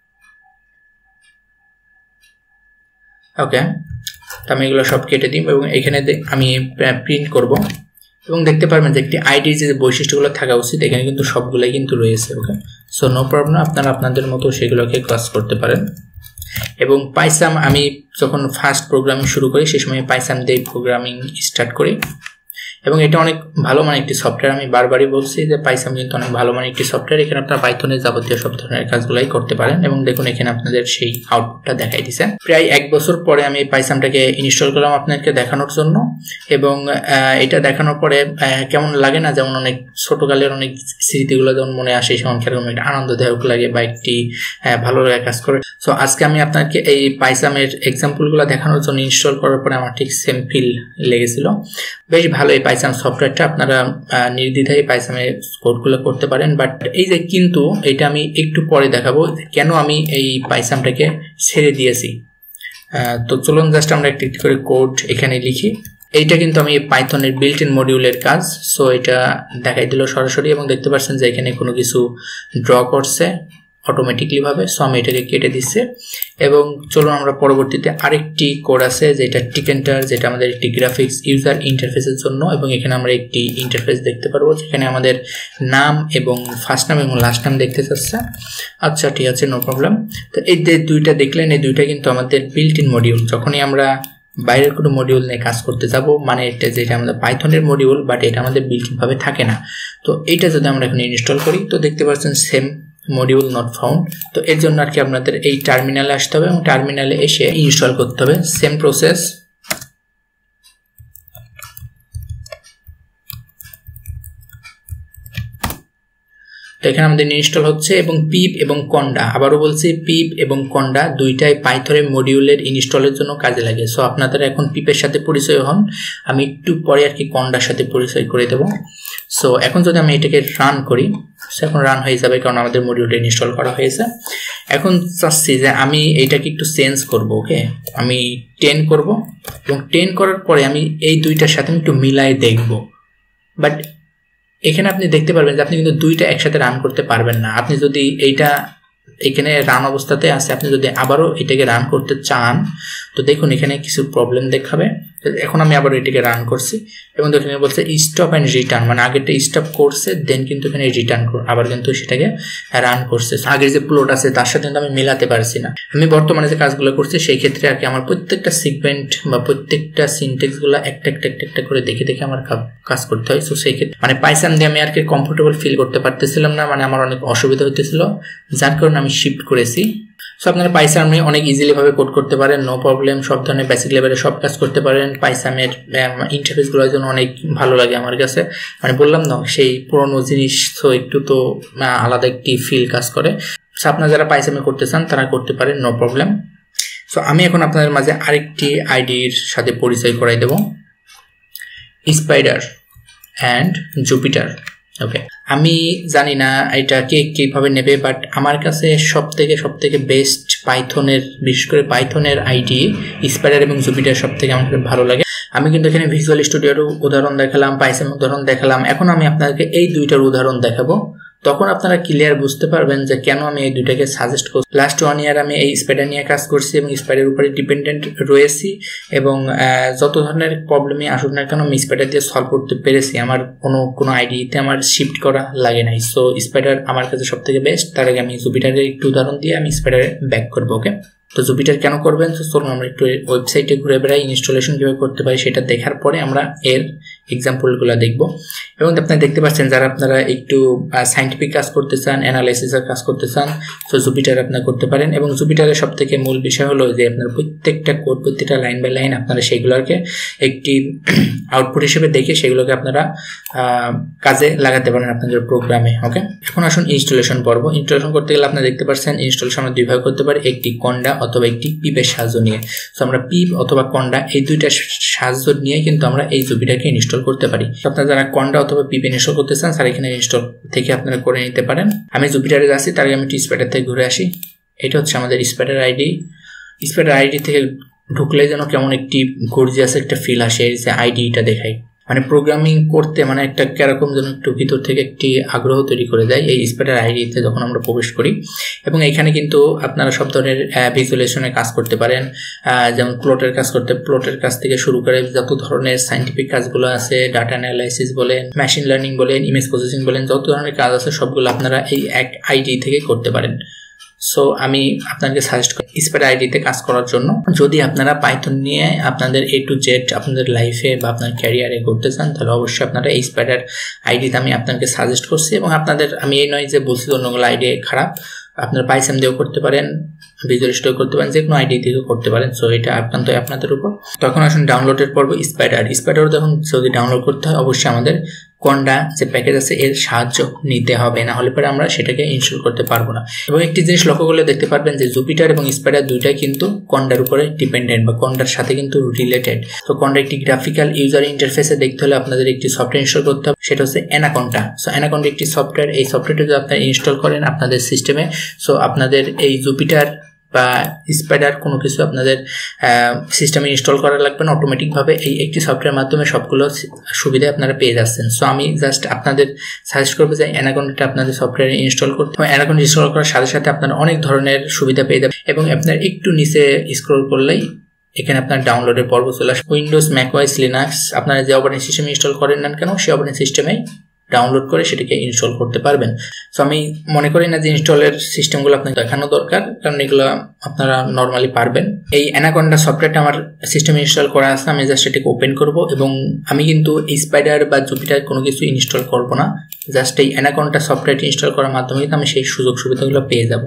ওকে, তো আমি এগুলো সব কেটে দিই এবং এখানে আমি প্রিন্ট করব এবং দেখতে পারবেন যে একটি আইডির যে বৈশিষ্ট্যগুলো থাকা উচিত এখানে কিন্তু সবগুলাই কিন্তু রয়েছে। ওকে, সো নো প্রবলেম, আপনারা আপনাদের মতো সেগুলোকে ক্লাস করতে পারেন। এবং Pycharm আমি যখন ফার্স্ট প্রোগ্রামিং শুরু করি সেই সময় Pycharm দিয়ে প্রোগ্রামিং স্টার্ট করি এবং এটা অনেক ভালো মানের একটি সফটওয়্যার। আমি বারবারই বলছি যে Pycharm কিন্তু অনেক ভালো মানের একটি সফটওয়্যার। এখানে আপনারা পাইথনের যাবতীয় সব ধরনের কাজগুলাই করতে পারেন এবং দেখুন এখানে আপনাদের সেই আউটপুটটা দেখাই দিছে। প্রায় 1 বছর পরে আমি Pycharmটাকে ইনস্টল করলাম আপনাদেরকে দেখানোর জন্য। এবং এটা দেখানোর পরে কেমন লাগে না, যেমন অনেক ছোটকালের অনেক স্মৃতিগুলো যেমন মনে আসে, সেমন কিরকম একটা আনন্দদায়ক লাগে বা একটি ভালো লাগে কাজ করে। সো আজকে আমি আপনাকে এই Pycharm-এর এক্সাম্পলগুলো দেখানোর জন্য ইনস্টল করার পরে আমার ঠিক সেম ফিল লেগেছিল। বেশ ভালো এই Pycharm সফটওয়্যারটা, আপনারা নির্দ্বিধায় Pycharm-এর কোডগুলো করতে পারেন। বাট এই যে কিন্তু এটা আমি একটু পরে দেখাবো কেন আমি এই Pycharmটাকে ছেড়ে দিয়েছি। তো চলুন জাস্ট আমরা একটি করে কোড এখানে লিখি। এইটা কিন্তু আমি পাইথনের বিল্ট ইন মডিউলের কাজ। সো এটা দেখাই দিল সরাসরি এবং দেখতে পাচ্ছেন যে এখানে কোনো কিছু ড্র করছে অটোমেটিকলি ভাবে। সো আমি এটাকে কেটে দিচ্ছে এবং চলুন আমরা পরবর্তীতে আরেকটি কোড আছে যেটা টিকেন্টার, যেটা আমাদের একটি গ্রাফিক্স ইউজার ইন্টারফেসের জন্য। এবং এখানে আমরা একটি ইন্টারফেস দেখতে পারবো যেখানে আমাদের নাম এবং ফার্স্ট নাম এবং লাস্ট নাম দেখতে চাচ্ছে। আচ্ছা ঠিক আছে, নো প্রবলেম। তো এই যে দুইটা দেখলেন, এই দুইটা কিন্তু আমাদের বিল্ট ইন মডিউল। যখনই আমরা বাইরের কোনো মডিউল নিয়ে কাজ করতে যাব, মানে এটা যেটা আমাদের পাইথনের মডিউল বাট এটা আমাদের বিল্ট ইন ভাবে থাকে না। তো এইটা যদি আমরা এখন ইনস্টল করি তো দেখতে পাচ্ছেন সেম মডিউল নট ফাউন্ড। তো এর জন্য আর কি আপনাদের এই টার্মিনালে আসতে হবে এবং টার্মিনালে এসে ইনস্টল করতে হবে। Same process. তো এখানে আমাদের ইনস্টল হচ্ছে এবং পিপ এবং কন্ডা, আবারও বলছি পিপ এবং কন্ডা দুইটাই পাইথনের মডিউলের ইনস্টলের জন্য কাজে লাগে। সো আপনারা এখন পিপের সাথে পরিচয় হন, আমি একটু পরে আর কি কন্ডার সাথে পরিচয় করে দেব। সো এখন যদি আমি এটাকে রান করি, এখন রান হয়ে যাবে কারণ আমাদের মডিউলটা ইনস্টল করা হয়েছে। এখন চাচ্ছি যে আমি এইটাকে একটু চেঞ্জ করব। ওকে, আমি 10 করব এবং 10 করার পরে আমি এই দুইটার সাথে একটু মিলাই দেখব। বাট এখানে আপনি দেখতে পারবেন যে আপনি কিন্তু দুইটা একসাথে রান করতে পারবেন না। আপনি যদি এইটা এখানে রান অবস্থাতে আছে, আপনি যদি আবারও এটাকে রান করতে চান তো দেখুন এখানে কিছু প্রবলেম দেখাবে। এখন আমি আবার এটাকে রান করছি এবং দেখুন বলছে স্টপ অ্যান্ড রিটার্ন, মানে আগেরটা স্টপ করছে দেন কিন্তু এখানে রিটার্ন আবার কিন্তু সেটাকে রান করছে। আগের যে প্লট আছে তার সাথে কিন্তু আমি মেলাতে পারছি না। আমি বর্তমানে যে কাজগুলো করছি সেই ক্ষেত্রে আর কি আমার প্রত্যেকটা সিগমেন্ট বা প্রত্যেকটা সিনটেক্স গুলো একটা করে দেখে আমার কাজ করতে হয়। তো সেই ক্ষেত্রে মানে Pycharm দিয়ে আমি আর কি কমফোর্টেবল ফিল করতে পারতেছিলাম না, মানে আমার অনেক অসুবিধা হতেছিল, যার কারণে আমি শিফট করেছি। সো আপনারা Pycharm নিয়ে অনেক ইজিলি ভাবে কোড করতে পারেন, নো প্রবলেম। সব ধরনের বেসিক লেভেলে সব কাজ করতে পারেন। Pycharm-এর ইন্টারফেসগুলোর জন্য অনেক ভালো লাগে আমার কাছে, মানে বললাম না সেই পুরোনো জিনিস, তো একটু তো আলাদা একটি ফিল কাজ করে। সো আপনারা যারা Pycharm-এ করতে চান তারা করতে পারেন, নো প্রবলেম। সো আমি এখন আপনাদের মাঝে আরেকটি আইডির সাথে পরিচয় করাই দেব, Spyder অ্যান্ড Jupyter। ওকে, আমি জানি না এটা কে কিভাবে নেবে, বাট আমার কাছে সব থেকে বেস্ট পাইথনের, বিশেষ করে পাইথনের আইডি Spyder এবং Jupyter সব থেকে আমার ভালো লাগে। আমি কিন্তু এখানে ভিজুয়াল স্টুডিওর উদাহরণ দেখালাম, Pycharm উদাহরণ দেখালাম, এখন আমি আপনাদেরকে এই দুইটার উদাহরণ দেখাবো। তখন আপনারা ক্লিয়ার বুঝতে পারবেন যে কেন আমি এই দুইটাকে সাজেস্ট করছি। লাস্ট 1 ইয়ার আমি এই স্পাইডার নিয়ে কাজ করছি এবং স্পাইডারের উপরে ডিপেন্ডেন্ট রয়েছি এবং যত ধরনের প্রবলেমই আসুক না কেন আমি স্পাইডার দিয়ে সলভ করতে পেরেছি। আমার কোনো আইডিতে আমার শিফট করা লাগে নাই। সো স্পাইডার আমার কাছে সব থেকে বেস্ট। তার আগে আমি জুপিটারের একটু উদাহরণ দিয়ে আমি স্পাইডারে ব্যাক করবো। ওকে, তো জুপিটার কেন করবেন, তো চলুন আমরা একটু ওয়েবসাইটে ঘুরে বেড়াই, ইনস্টলেশন কীভাবে করতে পারি সেটা দেখার পরে আমরা এর এক্সাম্পলগুলো দেখব। এবং আপনারা দেখতে পাচ্ছেন যারা আপনারা একটু সাইন্টিফিক কাজ করতে চান, অ্যানালাইসিসের কাজ করতে চান, তো জুপিটার আপনারা করতে পারেন। এবং জুপিটারের সব থেকে মূল বিষয় হলো যে আপনার প্রত্যেকটা কোড, প্রত্যেকটা লাইন বাই লাইন আপনারা সেগুলোকে একটি আউটপুট হিসেবে দেখে সেগুলোকে আপনারা কাজে লাগাতে পারেন আপনাদের প্রোগ্রামে। ওকে, এখন আসুন ইনস্টলেশন পর্ব। ইনস্টলেশন করতে গেলে আপনারা দেখতে পাচ্ছেন ইনস্টলেশন আমরা দুইভাবে করতে পারি, একটি কন্ডা অথবা একটি পিপের সাহায্য নিয়ে। তো আমরা পিপ অথবা কন্ডা এই দুইটা সাহায্য নিয়ে কিন্তু আমরা এই জুপিটারকে ইনস্টল করতে পারি। আপনারা যারা কন্ডা অথবা পিপ ইনস্টল করতে চান তারা এখানে ইনস্টল থেকে আপনারা করে নিতে পারেন। আমি জুপিটারে যাচ্ছি, তার আগে আমি একটু স্পাইডার থেকে ঘুরে আসি। এটা হচ্ছে আমাদের স্পাইডার আইডি। স্পাইডার আইডি থেকে ঢুকলে যেন কেমন একটি গর্জিয়াস একটা ফিল আসে, এই যে আইডিটা দেখাই, মানে প্রোগ্রামিং করতে মানে একটা কিরকম যেন একটু ভিতর থেকে একটি আগ্রহ তৈরি করে দেয় এই স্পাইডার আইডিতে যখন আমরা প্রবেশ করি। এবং এখানে কিন্তু আপনারা সব ধরনের ভিজুয়ালাইজেশনের কাজ করতে পারেন, যেমন প্লটের কাজ থেকে শুরু করে যত ধরনের সাইন্টিফিক কাজগুলো আছে, ডাটা অ্যানালাইসিস বলেন, মেশিন লার্নিং বলেন, ইমেজ প্রসেসিং বলেন, যত ধরনের কাজ আছে সবগুলো আপনারা এই এক আইডি থেকে করতে পারেন। সো আমি আপনাকে সাজেস্ট করি স্পাইডার আইডিতে কাজ করার জন্য। যদি আপনারা পাইথন নিয়ে আপনাদের A to Z আপনাদের লাইফে বা আপনার ক্যারিয়ারে করতে চান তাহলে অবশ্যই আপনারা এই স্পাইডার আইডিতে আমি আপনাকে সাজেস্ট করছি। এবং আপনাদের আমি এই নয় যে বলছি অন্যগুলো আইডি খারাপ, আপনারা পাইথন দিয়েও করতে পারেন, ভিজুয়াল স্টুডিও করতে পারেন, যে কোনো আইডি দিয়েও করতে পারেন। সো এটা একান্তই আপনাদের উপর। তখন আসুন ডাউনলোডের পর্ব। স্পাইডার যখন যদি ডাউনলোড করতে হয় অবশ্যই আমাদের কন্ডা যে প্যাকেজ আছে এর সাহায্য নিতে হবে, না হলে পরে আমরা সেটাকে ইনস্টল করতে পারবো না। এবং একটি জিনিস লক্ষ্য করলে দেখতে পারবেন যে জুপিটার এবং স্পাইডার দুইটাই কিন্তু কন্ডার উপরে ডিপেন্ডেন্ট বা কন্ডার সাথে কিন্তু রিলেটেড। তো কন্ডা একটি গ্রাফিক্যাল ইউজার ইন্টারফেসে দেখতে হলে আপনাদের একটি সফটওয়্যার ইনস্টল করতে হবে, সেটা হচ্ছে অ্যানাকন্ডা। সো অ্যানাকন্ডা একটি সফটওয়্যার, এই সফটওয়্যারটা যদি আপনারা ইনস্টল করেন আপনাদের সিস্টেমে, সো আপনাদের এই জুপিটার বা স্পাইডার কোনো কিছু আপনাদের সিস্টেমে ইনস্টল করা লাগবে না, অটোমেটিকভাবে এই একটি সফটওয়্যারের মাধ্যমে সবগুলো সুবিধা আপনারা পেয়ে যাচ্ছেন। সো আমি জাস্ট আপনাদের সাজেস্ট করবো যে অ্যানাকন্ডাটা আপনাদের সফটওয়্যারে ইনস্টল করতে হবে। অ্যানাকন্ডা ইনস্টল করার সাথে সাথে আপনারা অনেক ধরনের সুবিধা পেয়ে যাবেন। এবং আপনার একটু নিচে স্ক্রল করলেই এখানে আপনার ডাউনলোডের পর্ব চলে আসবে। উইন্ডোজ, ম্যাকওএস, লিনাক্স আপনারা যে অপারেটিং সিস্টেমে ইনস্টল করেন না কেন সেই অপারেটিং সিস্টেমেই ডাউনলোড করে সেটাকে ইনস্টল করতে পারবেন। সো আমি মনে করি না যে ইনস্টলের সিস্টেমগুলো আপনাকে দেখানো দরকার, কারণ এগুলো আপনারা নর্মালি পারবেন। এই অ্যানাকন্ডা সফটওয়্যারটা আমার সিস্টেমে ইনস্টল করা আছে, আমি জাস্ট এটাকে ওপেন করব। এবং আমি কিন্তু এই স্পাইডার বা জুপিটার কোনো কিছু ইনস্টল করব না, জাস্ট এই অ্যানাকন্ডা সফটওয়্যারটি ইনস্টল করার মাধ্যমে কিন্তু আমি সেই সুযোগ সুবিধাগুলো পেয়ে যাব।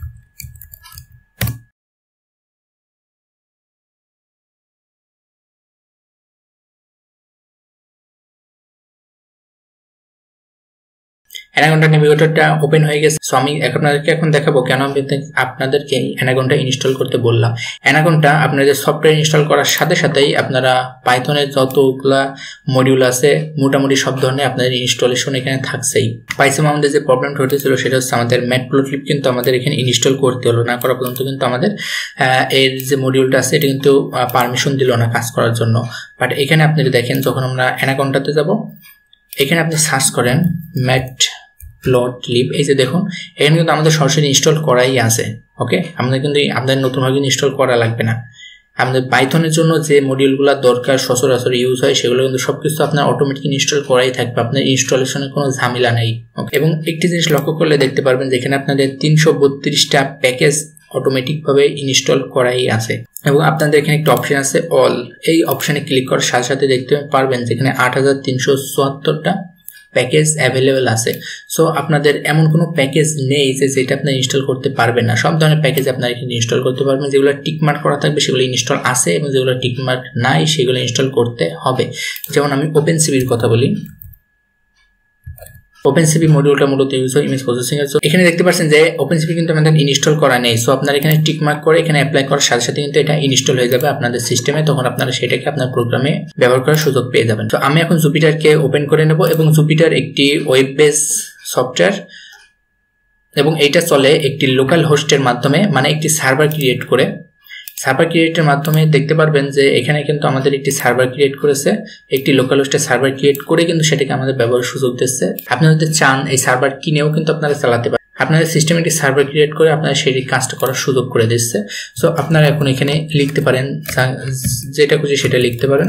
অ্যানাকন্ডা নেভিগেটরটা ওপেন হয়ে গেছে। সো আমি আপনাদেরকে এখন দেখাবো কেন আমি আপনাদেরকে অ্যানাকন্ডা ইনস্টল করতে বললাম। অ্যানাকন্ডা আপনাদের সফটওয়্যার ইনস্টল করার সাথে সাথেই আপনারা পাইথনের যতগুলা মডিউল আছে মোটামুটি সব ধরনের আপনাদের ইনস্টলেশন এখানে থাকছেই। পাইথন আমাদের যে প্রবলেমটা ঘটেছিল সেটা হচ্ছে আমাদের ম্যাটপ্লটলিব কিন্তু আমাদের এখানে ইনস্টল করতে হলো না, করা পর্যন্ত কিন্তু আমাদের এর যে মডিউলটা আছে এটা কিন্তু পারমিশন দিল না কাজ করার জন্য। বাট এখানে আপনারা দেখেন যখন আমরা অ্যানাকন্ডাতে যাব, এখানে আপনি সার্চ করেন ম্যাটপ্লটলিব, এই যে দেখুন এখানে কিন্তু আমাদের সরাসরি ইনস্টল করাই আছে। ওকে, আমাদের কিন্তু আপনাদের নতুনভাবে ইনস্টল করা লাগবে না। আমাদের পাইথনের জন্য যে মডিউলগুলো দরকার সচরাচর ইউজ হয় সেগুলো কিন্তু সবকিছু আপনার অটোমেটিক ইনস্টল করাই থাকবে, আপনার ইনস্টলেশনের কোনো ঝামেলা নেই। এবং একটি জিনিস লক্ষ্য করলে দেখতে পারবেন যেখানে আপনাদের 332টা প্যাকেজ অটোমেটিকভাবে ইনস্টল করাই আছে। এবং আপনাদের এখানে একটা অপশন আছে অল, এই অপশানে ক্লিক করার সাথে সাথে দেখতে পারবেন যেখানে 8374টা প্যাকেজ অ্যাভেলেবেল আছে। সো আপনাদের এমন কোনো প্যাকেজ নেই যে যেটা আপনি ইনস্টল করতে পারবেন না, সব ধরনের প্যাকেজ আপনারা এখানে ইনস্টল করতে পারবেন। যেগুলো টিকমার্ক করা থাকবে সেগুলো ইনস্টল আছে এবং যেগুলো টিকমার্ক নাই সেগুলো ইনস্টল করতে হবে। যেমন আমি ওপেনসিবির কথা বলি, ওপেনসিবি মডিউলটা মূলত ইউজ হয় ইমেজ প্রসেসিং এর জন্য। এখানে দেখতে পাচ্ছেন যে ওপেনসিবি কিন্তু আমাদের ইনস্টল করা নেই। সো আপনারা এখানে টিক মার্ক করে এখানে অ্যাপ্লাই করার সাথে সাথে কিন্তু এটা ইনস্টল হয়ে যাবে আপনাদের সিস্টেমে, তখন আপনারা সেটাকে আপনার প্রোগ্রামে ব্যবহার করার সুযোগ পেয়ে যাবেন। তো আমি এখন জুপিটারকে ওপেন করে নেব এবং জুপিটার একটি ওয়েব বেস সফটওয়্যার এবং এইটা চলে একটি লোকাল হোস্টের মাধ্যমে, মানে একটি সার্ভার ক্রিয়েট করে সার্ভার ক্রিয়েটের মাধ্যমে দেখতে পারবেন যে এখানে কিন্তু আমাদের একটি সার্ভার ক্রিয়েট করেছে, একটি লোকাল হোস্টে সার্ভার ক্রিয়েট করে কিন্তু সেটাকে আমাদের ব্যবহারের সুযোগ দিচ্ছে। আপনারা যদি চান এই সার্ভার কিনেও কিন্তু আপনারা চালাতে পারেন, আপনাদের সিস্টেমে একটি সার্ভার ক্রিয়েট করে আপনারা সেই কাজটা করার সুযোগ করে দিচ্ছে। সো আপনারা এখন এখানে লিখতে পারেন, যেটা খুঁজে সেটা লিখতে পারেন।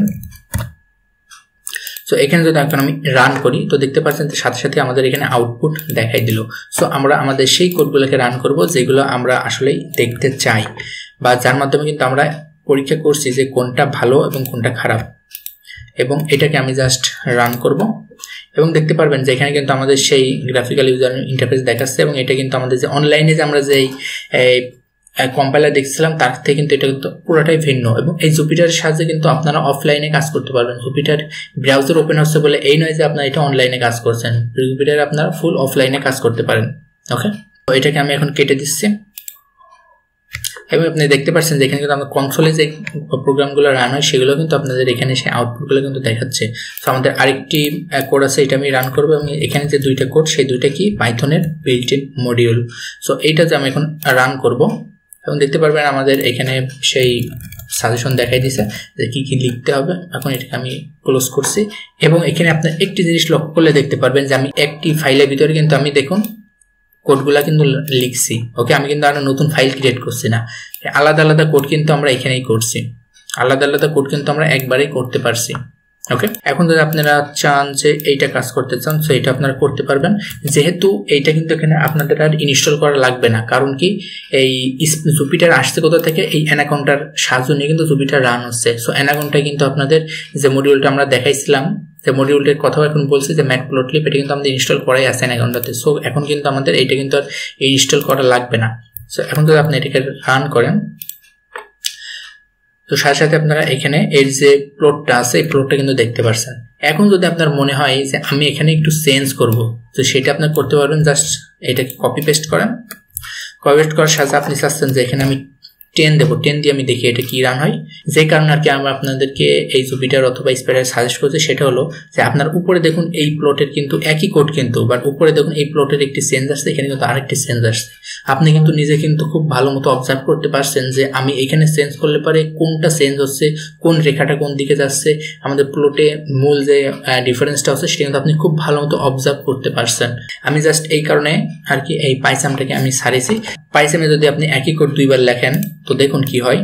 সো এখানে যদি এখন আমি রান করি তো দেখতে পাচ্ছেন যে সাথে সাথে আমাদের এখানে আউটপুট দেখাই দিল। সো আমরা আমাদের সেই কোডগুলোকে রান করব যেগুলো আমরা আসলেই দেখতে চাই, বা যার মাধ্যমে কিন্তু আমরা পরীক্ষা করছি যে কোনটা ভালো এবং কোনটা খারাপ। এবং এটাকে আমি জাস্ট রান করব এবং দেখতে পারবেন যে এখানে কিন্তু আমাদের সেই গ্রাফিক্যাল ইউজার ইন্টারফেস দেখাচ্ছে, এবং এটা কিন্তু আমাদের যে অনলাইনে যে আমরা যেই কম্পাইলার দেখছিলাম তার থেকে কিন্তু এটা কিন্তু পুরোটাই ভিন্ন। এবং এই জুপিটারের সাহায্যে কিন্তু আপনারা অফলাইনে কাজ করতে পারবেন। জুপিটার ব্রাউজার ওপেন হচ্ছে বলে এই নয় যে আপনারা এটা অনলাইনে কাজ করছেন, জুপিটারে আপনারা ফুল অফলাইনে কাজ করতে পারেন। ওকে, তো এটাকে আমি এখন কেটে দিচ্ছি এবং আপনি দেখতে পাচ্ছেন যে এখানে কিন্তু আমরা কনসোলে যে প্রোগ্রামগুলো রান হয় সেগুলো কিন্তু আপনাদের এখানে সেই আউটপুটগুলো কিন্তু দেখাচ্ছে। তো আমাদের আরেকটি কোড আছে, এটা আমি রান করবো এবং এখানে যে দুইটা কোড সেই দুইটা কি পাইথনের বিল্ট ইন মডিউল। সো এইটা যে আমি এখন রান করব এবং দেখতে পারবেন আমাদের এখানে সেই সাজেশন দেখাই দিছে যে কি কি লিখতে হবে। এখন এটাকে আমি ক্লোজ করছি এবং এখানে আপনার একটি জিনিস লক্ষ্য করলে দেখতে পারবেন যে আমি একটি ফাইলের ভিতরে কিন্তু আমি দেখুন কোডগুলা কিন্তু লিখছি। ওকে, আমি কিন্তু আর নতুন ফাইল ক্রিয়েট করছি না, আলাদা আলাদা কোড কিন্তু আমরা এখানেই করছি, আলাদা আলাদা কোড কিন্তু আমরা একবারেই করতে পারছি। ওকে, এখন যদি আপনারা চান যে এইটা কাজ করতে চান তো এটা আপনারা করতে পারবেন, যেহেতু এইটা কিন্তু এখানে আপনাদের আর ইনস্টল করা লাগবে না। কারণ কি, এই জুপিটার আসছে কোথা থেকে, এই অ্যানাকোন্ডার সাহায্য নিয়ে কিন্তু জুপিটার রান হচ্ছে। সো অ্যানাকোন্ডায় কিন্তু আপনাদের যে মডিউলটা আমরা দেখাইছিলাম, যে মডিউলটার কথাও এখন বলছে যে ম্যাটপ্লটলিব, এটা কিন্তু আমাদের ইনস্টল করাই আছে অ্যানাকোন্ডাতে। সো এখন কিন্তু আমাদের এইটা কিন্তু আর ইনস্টল করা লাগবে না। সো এখন যদি আপনি এটাকে রান করেন তো সাথে সাথে আপনারা এখানে এর যে প্লটটা আছে এই প্লটটা কিন্তু দেখতে পাচ্ছেন। এখন যদি আপনার মনে হয় যে আমি এখানে একটু চেঞ্জ করব তো সেটা আপনি করতে পারবেন। জাস্ট এটাকে কপি পেস্ট করেন, কপি পেস্ট করার সাথে আপনি চাচ্ছেন যে এখানে আমি 10 দেবো, 10 দিয়ে আমি দেখি এটা কি রান হয়। যে কারণে আর কি আমরা আপনাদেরকে এই জুপিটার অথবা স্পাইডার সাজেস্ট করছি সেটা হলো যে আপনার উপরে দেখুন এই প্লটের কিন্তু একই কোড কিন্তু, বাট উপরে দেখুন এই প্লটের একটি চেঞ্জ আসছে, এখানে কিন্তু আরেকটি চেঞ্জ আসছে। আপনি কিন্তু নিজে কিন্তু খুব ভালো মতো অবজার্ভ করতে পারছেন যে আমি এখানে চেঞ্জ করলে পারে কোনটা চেঞ্জ হচ্ছে, কোন রেখাটা কোন দিকে যাচ্ছে, আমাদের প্লটে মূল যে ডিফারেন্সটা হচ্ছে সেটা কিন্তু আপনি খুব ভালো মতো অবজার্ভ করতে পারছেন। আমি জাস্ট এই কারণে আর কি এই পাইচামটাকে আমি সারিয়েছি। পাইচামে যদি আপনি একই কোড দুইবার লেখেন তো দেখুন কি হয়।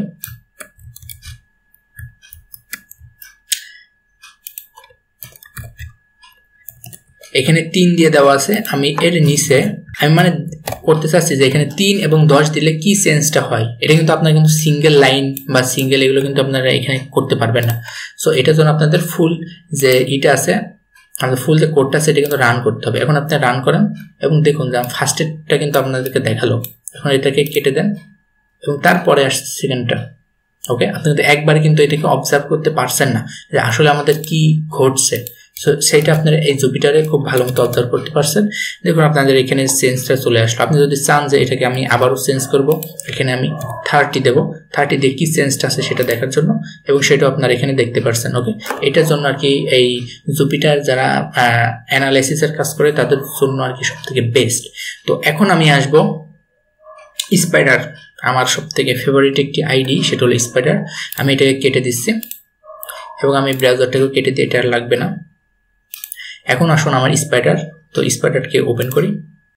এখানে 3 দিয়ে দেওয়া আছে, আমি এর নিচে আমি মানে করতে চাচ্ছি যে এখানে 3 এবং 10 দিলে কি চেঞ্জটা হয়। এটা কিন্তু আপনার কিন্তু সিঙ্গেল লাইন বা সিঙ্গেল এগুলো কিন্তু আপনারা এখানে করতে পারবেন না। সো এটার জন্য আপনাদের ফুল যে এটা আছে, আমাদের ফুল যে কোডটা আছে এটা কিন্তু রান করতে হবে। এখন আপনি রান করেন এবং দেখুন যে ফার্স্টেরটা কিন্তু আপনাদেরকে দেখালো। এখন এটাকে কেটে দেন এবং তারপরে আসছে সেকেন্ডটা। ওকে, আপনি কিন্তু একবারে কিন্তু এটাকে অবজার্ভ করতে পারছেন না যে আসলে আমাদের কি ঘটছে। সো সেইটা আপনারা এই জুপিটারে খুব ভালো মতো অবজার্ভ করতে পারছেন। দেখুন আপনাদের এখানে চেঞ্জটা চলে আসলো। আপনি যদি চান যে এটাকে আমি আবারও চেঞ্জ করব, এখানে আমি 30 দেবো, 30 দিয়ে কি চেঞ্জটা আছে সেটা দেখার জন্য, এবং সেটাও আপনারা এখানে দেখতে পারছেন। ওকে, এটার জন্য আর কি এই জুপিটার যারা অ্যানালাইসিসের কাজ করে তাদের জন্য আর কি সব থেকে বেস্ট। তো এখন আমি আসবো স্পাইডার, আমার সব থেকে ফেভারিট একটি আইডি, সেটা হলো স্পাইডার। আমি এটাকে কেটে দিচ্ছি এবং আমি ব্রাউজারটাকেও কেটে দিয়ে, এটা আর লাগবে না। এখন আসুন আমার স্পাইডার, তো স্পাইডারকে ওপেন করি।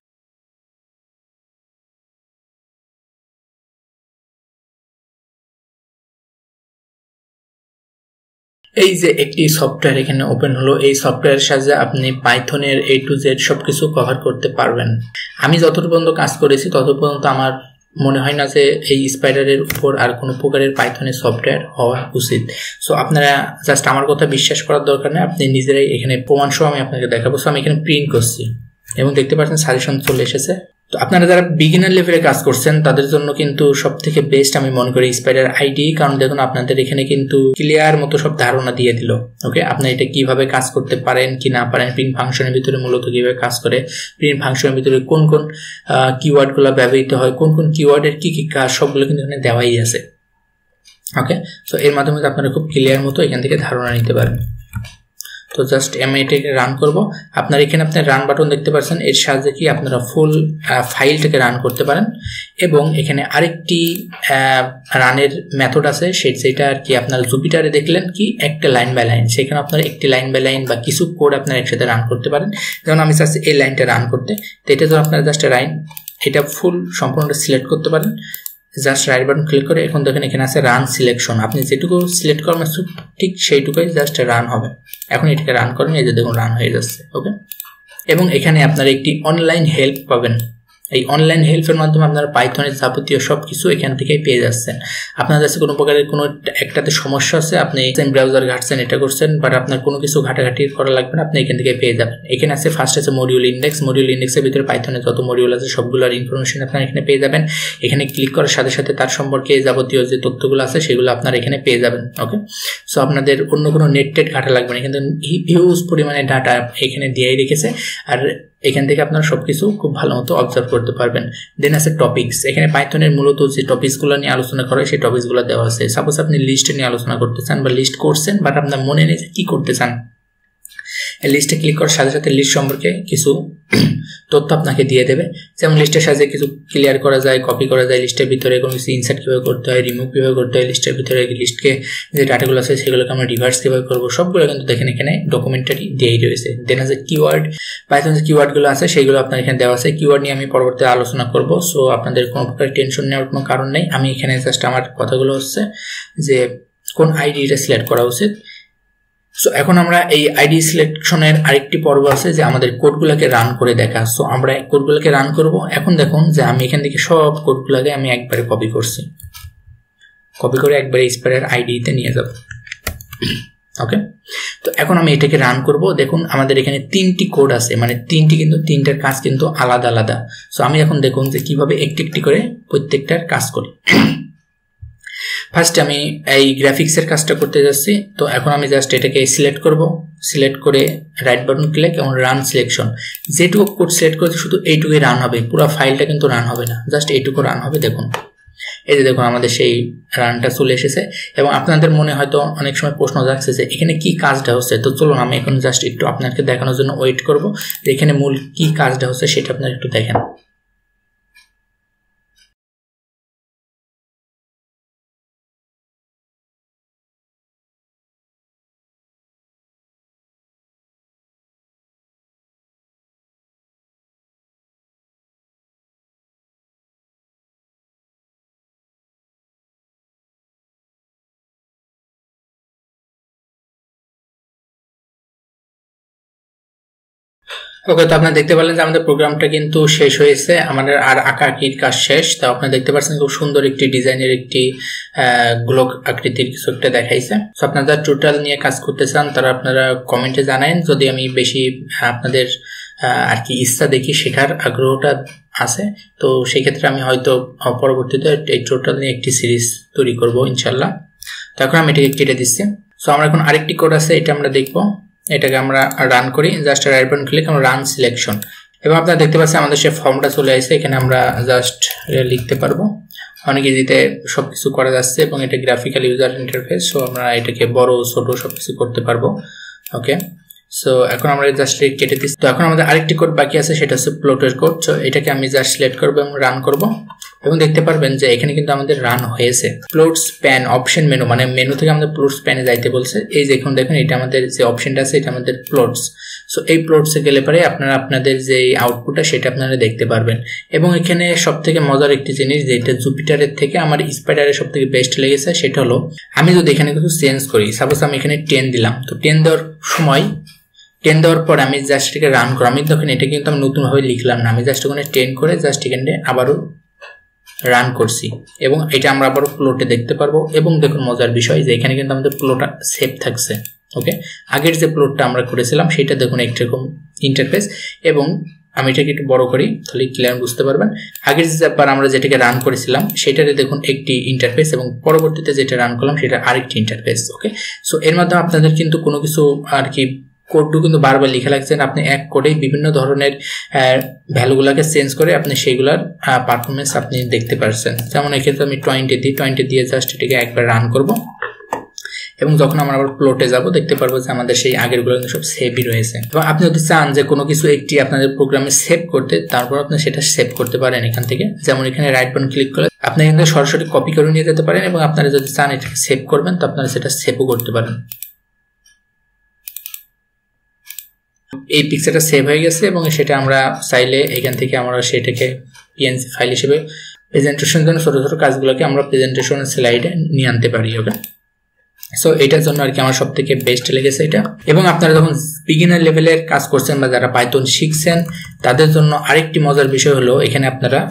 এই যে একটি সফটওয়্যার এখানে ওপেন হলো, এই সফটওয়্যারের সাহায্যে আপনি পাইথনের A to Z সবকিছু কভার করতে পারবেন। আমি যতটুকু পর্যন্ত কাজ করেছি তত পর্যন্ত আমার মনে হয় না যে এই স্পাইডারের উপর আর কোনো প্রকারের পাইথনের সফটওয়্যার হওয়া উচিত। সো আপনারা জাস্ট আমার কথা বিশ্বাস করার দরকার নেই, আপনি নিজেরাই এখানে প্রমাণ সহ আমি আপনাকে দেখাবো। সো আমি এখানে প্রিন্ট করছি এবং দেখতে পাচ্ছেন সাজেশন চলে এসেছে। তো আপনারা যারা বিগিনার লেভেলে কাজ করছেন তাদের জন্য কিন্তু সব থেকে বেস্ট আমি মনে করি স্পাইডার আইডি। কারণ দেখুন আপনাদের এখানে কিন্তু ক্লিয়ার মতো সব ধারণা দিয়ে দিল। ওকে, আপনি এটা কিভাবে কাজ করতে পারেন কি না পারেন, প্রিন্ট ফাংশনের ভিতরে মূলত কিভাবে কাজ করে, প্রিন্ট ফাংশনের ভিতরে কোন কোন কিওয়ার্ডগুলো ব্যবহৃত হয়, কোন কোন কিওয়ার্ডের কি কি কাজ, সবগুলো কিন্তু এখানে দেওয়াই আছে। ওকে, সো এর মাধ্যমে আপনারা খুব ক্লিয়ার মতো এখান থেকে ধারণা নিতে পারেন। তো জাস্ট আমি এটাকে রান করব। আপনারা এখানে আপনার রান বাটন দেখতে পাচ্ছেন, এর সাহায্যে কি আপনারা ফুল ফাইলটাকে রান করতে পারেন। এবং এখানে আরেকটি রানের মেথড আছে, সেটা আর কি আপনারা জুপিটারে দেখলেন কি একটা লাইন বাই লাইন, সেখানে আপনারা একটি লাইন বাই লাইন বা কিছু কোড আপনারা একসাথে রান করতে পারেন। যেমন আমি চাচ্ছি এই লাইনটা রান করতে, তো এটা তো আপনারা জাস্ট এটা ফুল সম্পূর্ণটা সিলেক্ট করতে পারেন। জাস্ট রাইট বাটন ক্লিক করে এখন দেখেন এখানে আছে রান সিলেকশন, আপনি যেটুকু সিলেক্ট করবেন ঠিক সেইটুকুই জাস্ট রান হবে। এখন এটাকে রান করেন, এই যে দেখুন রান হয়ে যাচ্ছে। ওকে, এবং এখানে আপনারা একটি অনলাইন হেল্প পাবেন। এই অনলাইন হেল্পের মাধ্যমে আপনারা পাইথনের যাবতীয় সবকিছু এখান থেকে পেয়ে যাচ্ছেন। আপনার কাছে কোনো প্রকারের কোনো একটাতে সমস্যা আছে, আপনি ব্রাউজার ঘাটছেন, এটা করছেন, বাট আপনার কোনো কিছু ঘাটাঘাটি করা লাগবে না, আপনি এখান থেকে পেয়ে যাবেন। এখানে আছে ফার্স্ট আছে মডিউল ইন্ডেক্স, মডিউল ইন্ডেক্সের ভিতরে পাইথনের যত মডিউল আছে সবগুলোর ইনফরমেশন আপনারা এখানে পেয়ে যাবেন। এখানে ক্লিক করার সাথে সাথে তার সম্পর্কে যাবতীয় যে তথ্যগুলো আছে সেগুলো আপনারা এখানে পেয়ে যাবেন। ওকে, সো আপনাদের অন্য কোনো নেট ঘাটা লাগবে না, এখানে হিউজ পরিমাণে ডাটা এখানে দিয়েই রেখেছে, আর এখান থেকে আপনারা সবকিছু খুব ভালো মতো অবজার্ভ করতে পারবেন। দেন আছে টপিকস, এখানে পাইথনের মূলত যে টপিকসগুলো নিয়ে আলোচনা করা হয় সেই টপিকসগুলো দেওয়া আছে। সাপোজ আপনি লিস্ট নিয়ে আলোচনা করতে চান বা লিস্ট করছেন, বাট আপনার মনে নেই যে কি করতে চান, লিস্টে ক্লিক করার সাথে সাথে লিস্ট সম্পর্কে কিছু তথ্য আপনাকে দিয়ে দেবে। যেমন লিস্টের সাথে কিছু ক্লিয়ার করা যায়, কপি করা যায়, লিস্টের ভিতরে কোনো কিছু ইনসার্ট কীভাবে করতে হয়, রিমুভ কীভাবে করতে হয়, লিস্টের ভিতরে লিস্টকে যে ডাটাগুলো আছে সেগুলোকে আমরা রিভার্স কীভাবে করবো, সবগুলো কিন্তু দেখেন এখানে ডকুমেন্টারি দিয়েই রয়েছে। দেন আছে কিওয়ার্ড, পাইথন যে কিওয়ার্ডগুলো আছে সেইগুলো আপনার এখানে দেওয়া আছে। কিওয়ার্ড নিয়ে আমি পরবর্তীতে আলোচনা করবো, সো আপনাদের কোনো প্রকার টেনশন নেওয়ার কোনো কারণ নেই। আমি এখানে জাস্ট আমার কথাগুলো হচ্ছে যে কোন আইডিটা সিলেক্ট করা উচিত। সো এখন আমরা এই আইডি সিলেকশনের আরেকটি পর্ব আছে যে আমাদের কোডগুলোকে রান করে দেখা। সো আমরা কোডগুলোকে রান করব। এখন দেখুন যে আমি এখান থেকে সব কোডগুলোকে আমি একবারে কপি করছি, কপি করে একবারে স্পাইডার আইডিতে নিয়ে যাব। ওকে, তো এখন আমি এটাকে রান করব। দেখুন আমাদের এখানে 3টি কোড আছে, মানে কিন্তু 3টার কাজ কিন্তু আলাদা আলাদা। সো আমি এখন দেখুন যে কিভাবে একটি একটি করে প্রত্যেকটার কাজ করি। ফার্স্ট আমি এই গ্রাফিক্সের কাজটা করতে যাচ্ছি। তো এখন আমি জাস্ট এটাকে সিলেক্ট করব, সিলেক্ট করে রাইট বাটন ক্লিক এবং রান সিলেকশন। যেটুকু কোড সিলেক্ট করেছি শুধু এইটুকুই রান হবে, পুরো ফাইলটা কিন্তু রান হবে না, জাস্ট এইটুকু রান হবে। দেখুন এই যে দেখুন আমাদের সেই রানটা চলে এসেছে। এবং আপনাদের মনে হয়তো অনেক সময় প্রশ্ন জাগছে যে এখানে কি কাজটা হচ্ছে। তো চলুন আমি এখন জাস্ট একটু আপনাকে দেখানোর জন্য ওয়েট করব যে এখানে মূল কি কাজটা হচ্ছে সেটা আপনারা একটু দেখেন। ওকে, তো আপনারা দেখতে পারলেন যে আমাদের প্রোগ্রামটা কিন্তু শেষ হয়েছে, আমাদের আর আঁকাআঁকির কাজ শেষ। তো আপনারা দেখতে পাচ্ছেন খুব সুন্দর একটি ডিজাইনের একটি গোলক আকৃতির কিছু একটা দেখাইছে। তো আপনারা যারা টোটাল নিয়ে কাজ করতে চান তারা আপনারা কমেন্টে জানান, যদি আমি বেশি আপনাদের আর কি ইচ্ছা দেখি, শেখার আগ্রহটা আছে, তো সেই ক্ষেত্রে আমি হয়তো পরবর্তীতে এই টোটাল নিয়ে একটি সিরিজ তৈরি করব ইনশাল্লাহ। তো এখন আমি এটাকে কেটে দিচ্ছি। সো আমরা এখন আরেকটি কোড আছে, এটা আমরা দেখবো। এটাকে আমরা রান করি, জাস্ট রাইট বাটন ক্লিক, আমরা রান সিলেকশন। এবং আপনারা দেখতে পাচ্ছেন আমাদের সে ফর্মটা চলে আসছে, এখানে আমরা জাস্ট লিখতে পারবো, অনেক ইজিতে সবকিছু করা যাচ্ছে এবং এটা গ্রাফিক্যাল ইউজার ইন্টারফেস। সো আমরা এটাকে বড় ছোট সবকিছু করতে পারবো। ওকে, সো এখন আমরা জাস্ট কেটে দিচ্ছি। তো এখন আমাদের আরেকটি কোড বাকি আছে, সেটা হচ্ছে প্লটের কোড। সো এটাকে আমি জাস্ট সিলেক্ট করবো এবং রান করবো, এবং দেখতে পারবেন যে এখানে কিন্তু আমাদের রান হয়েছে। প্লটস প্যান অপশন মেনু, মানে মেনু থেকে আমাদের প্লটস প্যানে যাইতে বলছে। এই যে এখন দেখুন এটা আমাদের যে অপশনটা আছে এটা আমাদের প্লটস। সো এই প্লটসে গেলে পরে আপনারা আপনাদের যে আউটপুটটা সেটা আপনারা দেখতে পারবেন। এবং এখানে সব থেকে মজার একটি জিনিস, যেটা জুপিটারের থেকে আমার স্পাইডারের সব থেকে বেস্ট লেগেছে, সেটা হলো আমি যদি এখানে কিছু চেঞ্জ করি, সাপোজ আমি এখানে 10 দিলাম, তো 10 দেওয়ার সময় 10 দেওয়ার পর আমি জাস্ট এটাকে রান করি, আমি তখন এটা কিন্তু আমি নতুনভাবে লিখলাম না, আমি জাস্ট ওখানে 10 করে জাস্ট এখানে আবারও রান করছি, এবং এটা আমরা আবারও প্লটে দেখতে পারবো। এবং দেখুন মজার বিষয় যে এখানে কিন্তু আমাদের প্লটটা সেভ থাকছে। ওকে, আগের যে প্লটটা আমরা করেছিলাম সেটা দেখুন একরকম ইন্টারফেস। এবং আমি এটাকে একটু বড় করি, তাহলে ক্লিয়ার বুঝতে পারবেন। আগের যে ব্যাপার আমরা যেটাকে রান করেছিলাম সেটাতে দেখুন একটি ইন্টারফেস, এবং পরবর্তীতে যেটা রান করলাম সেটা আরেকটি ইন্টারফেস। ওকে, সো এর মাধ্যমে আপনাদের কিন্তু কোনো কিছু আর কি কোডটু কিন্তু বারবার লিখে লাগছেন, আপনি এক কোডেই বিভিন্ন ধরনের ভ্যালুগুলোকে চেঞ্জ করে আপনি সেইগুলোর পারফরমেন্স আপনি দেখতে পারছেন। যেমন এক্ষেত্রে আমি 20 দিয়ে জাস্ট এটাকে একবার রান করব, এবং যখন আমরা আবার প্লটে যাব দেখতে পারবো যে আমাদের সেই আগেরগুলো সব সেভই রয়েছে। এবং আপনি যদি চান যে কোনো কিছু একটি আপনাদের প্রোগ্রামে সেভ করতে, তারপর আপনি সেটা সেভ করতে পারেন এখান থেকে। যেমন এখানে রাইট বাটন ক্লিক করে আপনি এখান থেকে সরাসরি কপি করে নিয়ে যেতে পারেন, এবং আপনারা যদি চান এটাকে সেভ করবেন তো আপনারা সেটা সেভও করতে পারেন। এই পিকচারটা সেভ হয়ে গেছে এবং সেটা আমরা চাইলে এখান থেকে আমরা সেটাকে পিএনজি ফাইল হিসেবে প্রেজেন্টেশনের জন্য ছোট ছোট কাজগুলোকে আমরা প্রেজেন্টেশনের স্লাইডে নিয়ে আনতে পারি। ওকে, সো এটার জন্য আর কি আমার সব থেকে বেস্ট লেগেছে এটা। এবং আপনারা যখন বিগিনার লেভেলের কাজ করছেন বা যারা পাইথন শিখছেন তাদের জন্য আরেকটি মজার বিষয় হলো এখানে আপনারা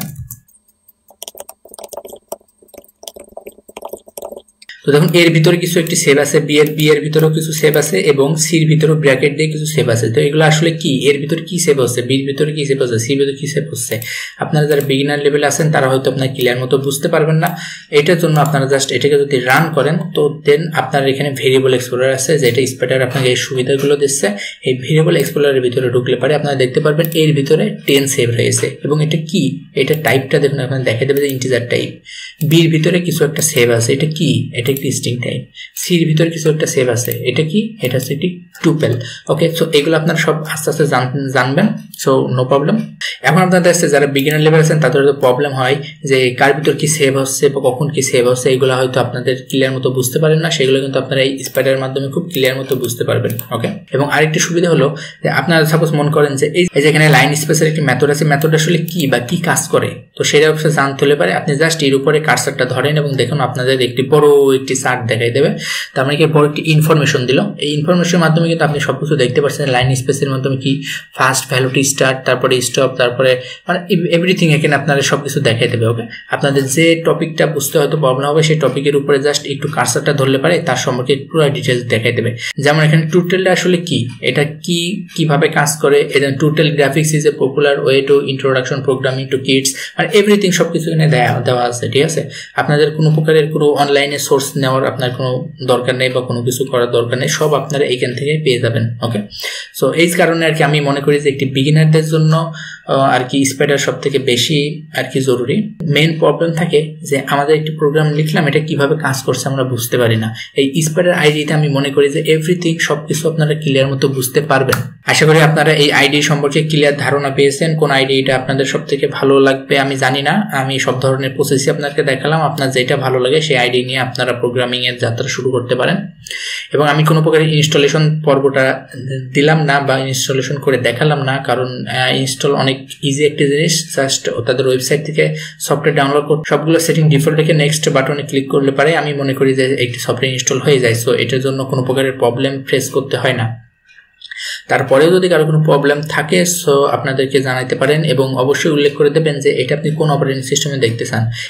তো দেখুন এর ভিতরে কিছু একটি সেভ আছে, বি এর ভিতরেও কিছু সেভ আছে এবং সির ভিতরেও ব্র্যাকেট দিয়ে কিছু সেভ আছে। তো এগুলো আসলে কি, এর ভিতরে কি সেভ হচ্ছে, বির ভিতরে কি সেভ হচ্ছে, সির ভিতরে কি সেভ হচ্ছে, আপনারা যারা বিগিনার লেভেলে আছেন তারা হয়তো আপনার ক্লিয়ার মতো বুঝতে পারবেন না। এটার জন্য আপনারা জাস্ট এটাকে যদি রান করেন তো দেন আপনার এখানে ভেরিয়েবল এক্সপ্লোরার আছে, যেটা স্পাইডার আপনাকে এই সুবিধাগুলো দিচ্ছে। এই ভেরিয়েবল এক্সপ্লোরারের ভিতরে ঢুকলে পারে আপনারা দেখতে পারবেন এর ভিতরে 10 সেভ রয়েছে। এবং এটা কি, এটা টাইপটা দেখুন, আপনারা দেখা দেবে যে ইন্টিজার টাইপ। বির ভিতরে কিছু একটা সেভ আছে, এটা কি, এটা একটি স্ট্রিং টাইপ। সির ভিতরে কিছু একটা সেভ আছে, এটা কি, এটা হচ্ছে একটি টুপেল। ওকে, সো এগুলো আপনারা সব আস্তে আস্তে জানবেন, সো নো প্রবলেম। এখন আপনাদের কাছে যারা বিগিনার লেভেল আছেন তাদের তো প্রবলেম হয় যে কার ভিতর কি সেভ হচ্ছে বা কখন কি সেভ হচ্ছে, এগুলো হয়তো আপনাদের ক্লিয়ার মতো বুঝতে পারেন না, সেগুলো কিন্তু আপনারা এই স্পাইডারের মাধ্যমে খুব ক্লিয়ার মতো বুঝতে পারবেন। ওকে, এবং আরেকটি সুবিধা হলো যে আপনারা সাপোজ মনে করেন যে এই যেখানে লাইন স্পেসের একটি মেথড আছে, মেথড আসলে কি বা কি কাজ করে, তো সেটা অবশ্যই জানতে হলে পারে আপনি জাস্ট এর উপরে কার্সারটা ধরেন এবং দেখুন আপনাদের একটি বড় একটি চার্ট দেখাই দেবে। তার মানে কি বড় একটি ইনফরমেশন দিল, এই ইনফরমেশনের মাধ্যমে কিন্তু আপনি সবকিছু দেখতে পাচ্ছেন। লাইন স্পেসের মাধ্যমে কি ফার্স্ট ভ্যালুটি স্টার্ট, তারপরে স্টপ, তারপরে মানে এভরিথিং এখানে আপনাদের সবকিছু দেখাই দেবে। ওকে, আপনাদের যে টপিকটা বুঝতে হয়তো প্রবলেম হবে সেই টপিকের উপরে জাস্ট একটু কার্সারটা ধরলে পারে তার সম্পর্কে পুরো ডিটেলস দেখাই দেবে। যেমন এখানে টোটালটা আসলে কি, এটা কি, কিভাবে কাজ করে, এটা total graphics is a popular way to introduction programming to kids, আর এভরিথিং সবকিছু এখানে দেওয়া আছে। ঠিক আছে, আপনাদের কোনো প্রকারের কোনো অনলাইনে সোর্স নেওয়ার আপনার কোনো দরকার নেই বা কোনো কিছু করার দরকার নেই, সব আপনারা এইখান থেকে পেয়ে যাবেন। ওকে, সো এই কারণে আর কি আমি মনে করি যে একটি বিগিনারদের জন্য আর কি স্পাইডার সব থেকে বেশি আর কি জরুরি। মেইন প্রবলেম থাকে যে আমাদের একটি প্রোগ্রাম লিখলাম, এটা কিভাবে কাজ করছে আমরা বুঝতে পারি না। এই স্পাইডার আইডিতে আমি মনে করি যে এভরিথিং সবকিছু আপনারা ক্লিয়ার মতো বুঝতে পারবেন। আশা করি আপনারা এই আইডি সম্পর্কে ক্লিয়ার ধারণা পেয়েছেন। কোন আইডিটা আপনাদের সব থেকে ভালো লাগবে আমি জানি না, আমি সব ধরনের প্রসেসই আপনাকে দেখালাম। আপনার যেটা ভালো লাগে সেই আইডি নিয়ে আপনারা প্রোগ্রামিং এর যাত্রা শুরু করতে পারেন। এবং আমি কোনো প্রকার ইনস্টলেশন পর্বটা দিলাম না বা ইনস্টলেশন করে দেখালাম না, কারণ ইনস্টল অনেক ইজি একটি জিনিস। জাস্ট তাদের ওয়েবসাইট থেকে সফটওয়্যার ডাউনলোড করে সবগুলো সেটিং ডিফল্ট রেখে নেক্সট বাটনে ক্লিক করলে পারে আমি মনে করি যে একটি সফটওয়্যার ইনস্টল হয়ে যায়। সো এটার জন্য কোনো প্রকারের প্রবলেম ফেস করতে হয় না। তারপরেও যদি কারো কোনো প্রবলেম থাকে সো আপনাদেরকে জানাতে পারেন এবং অবশ্যই উল্লেখ করে দেবেন যে এটা আপনি কোন অপারেটিং সিস্টেমে দেখতে চান।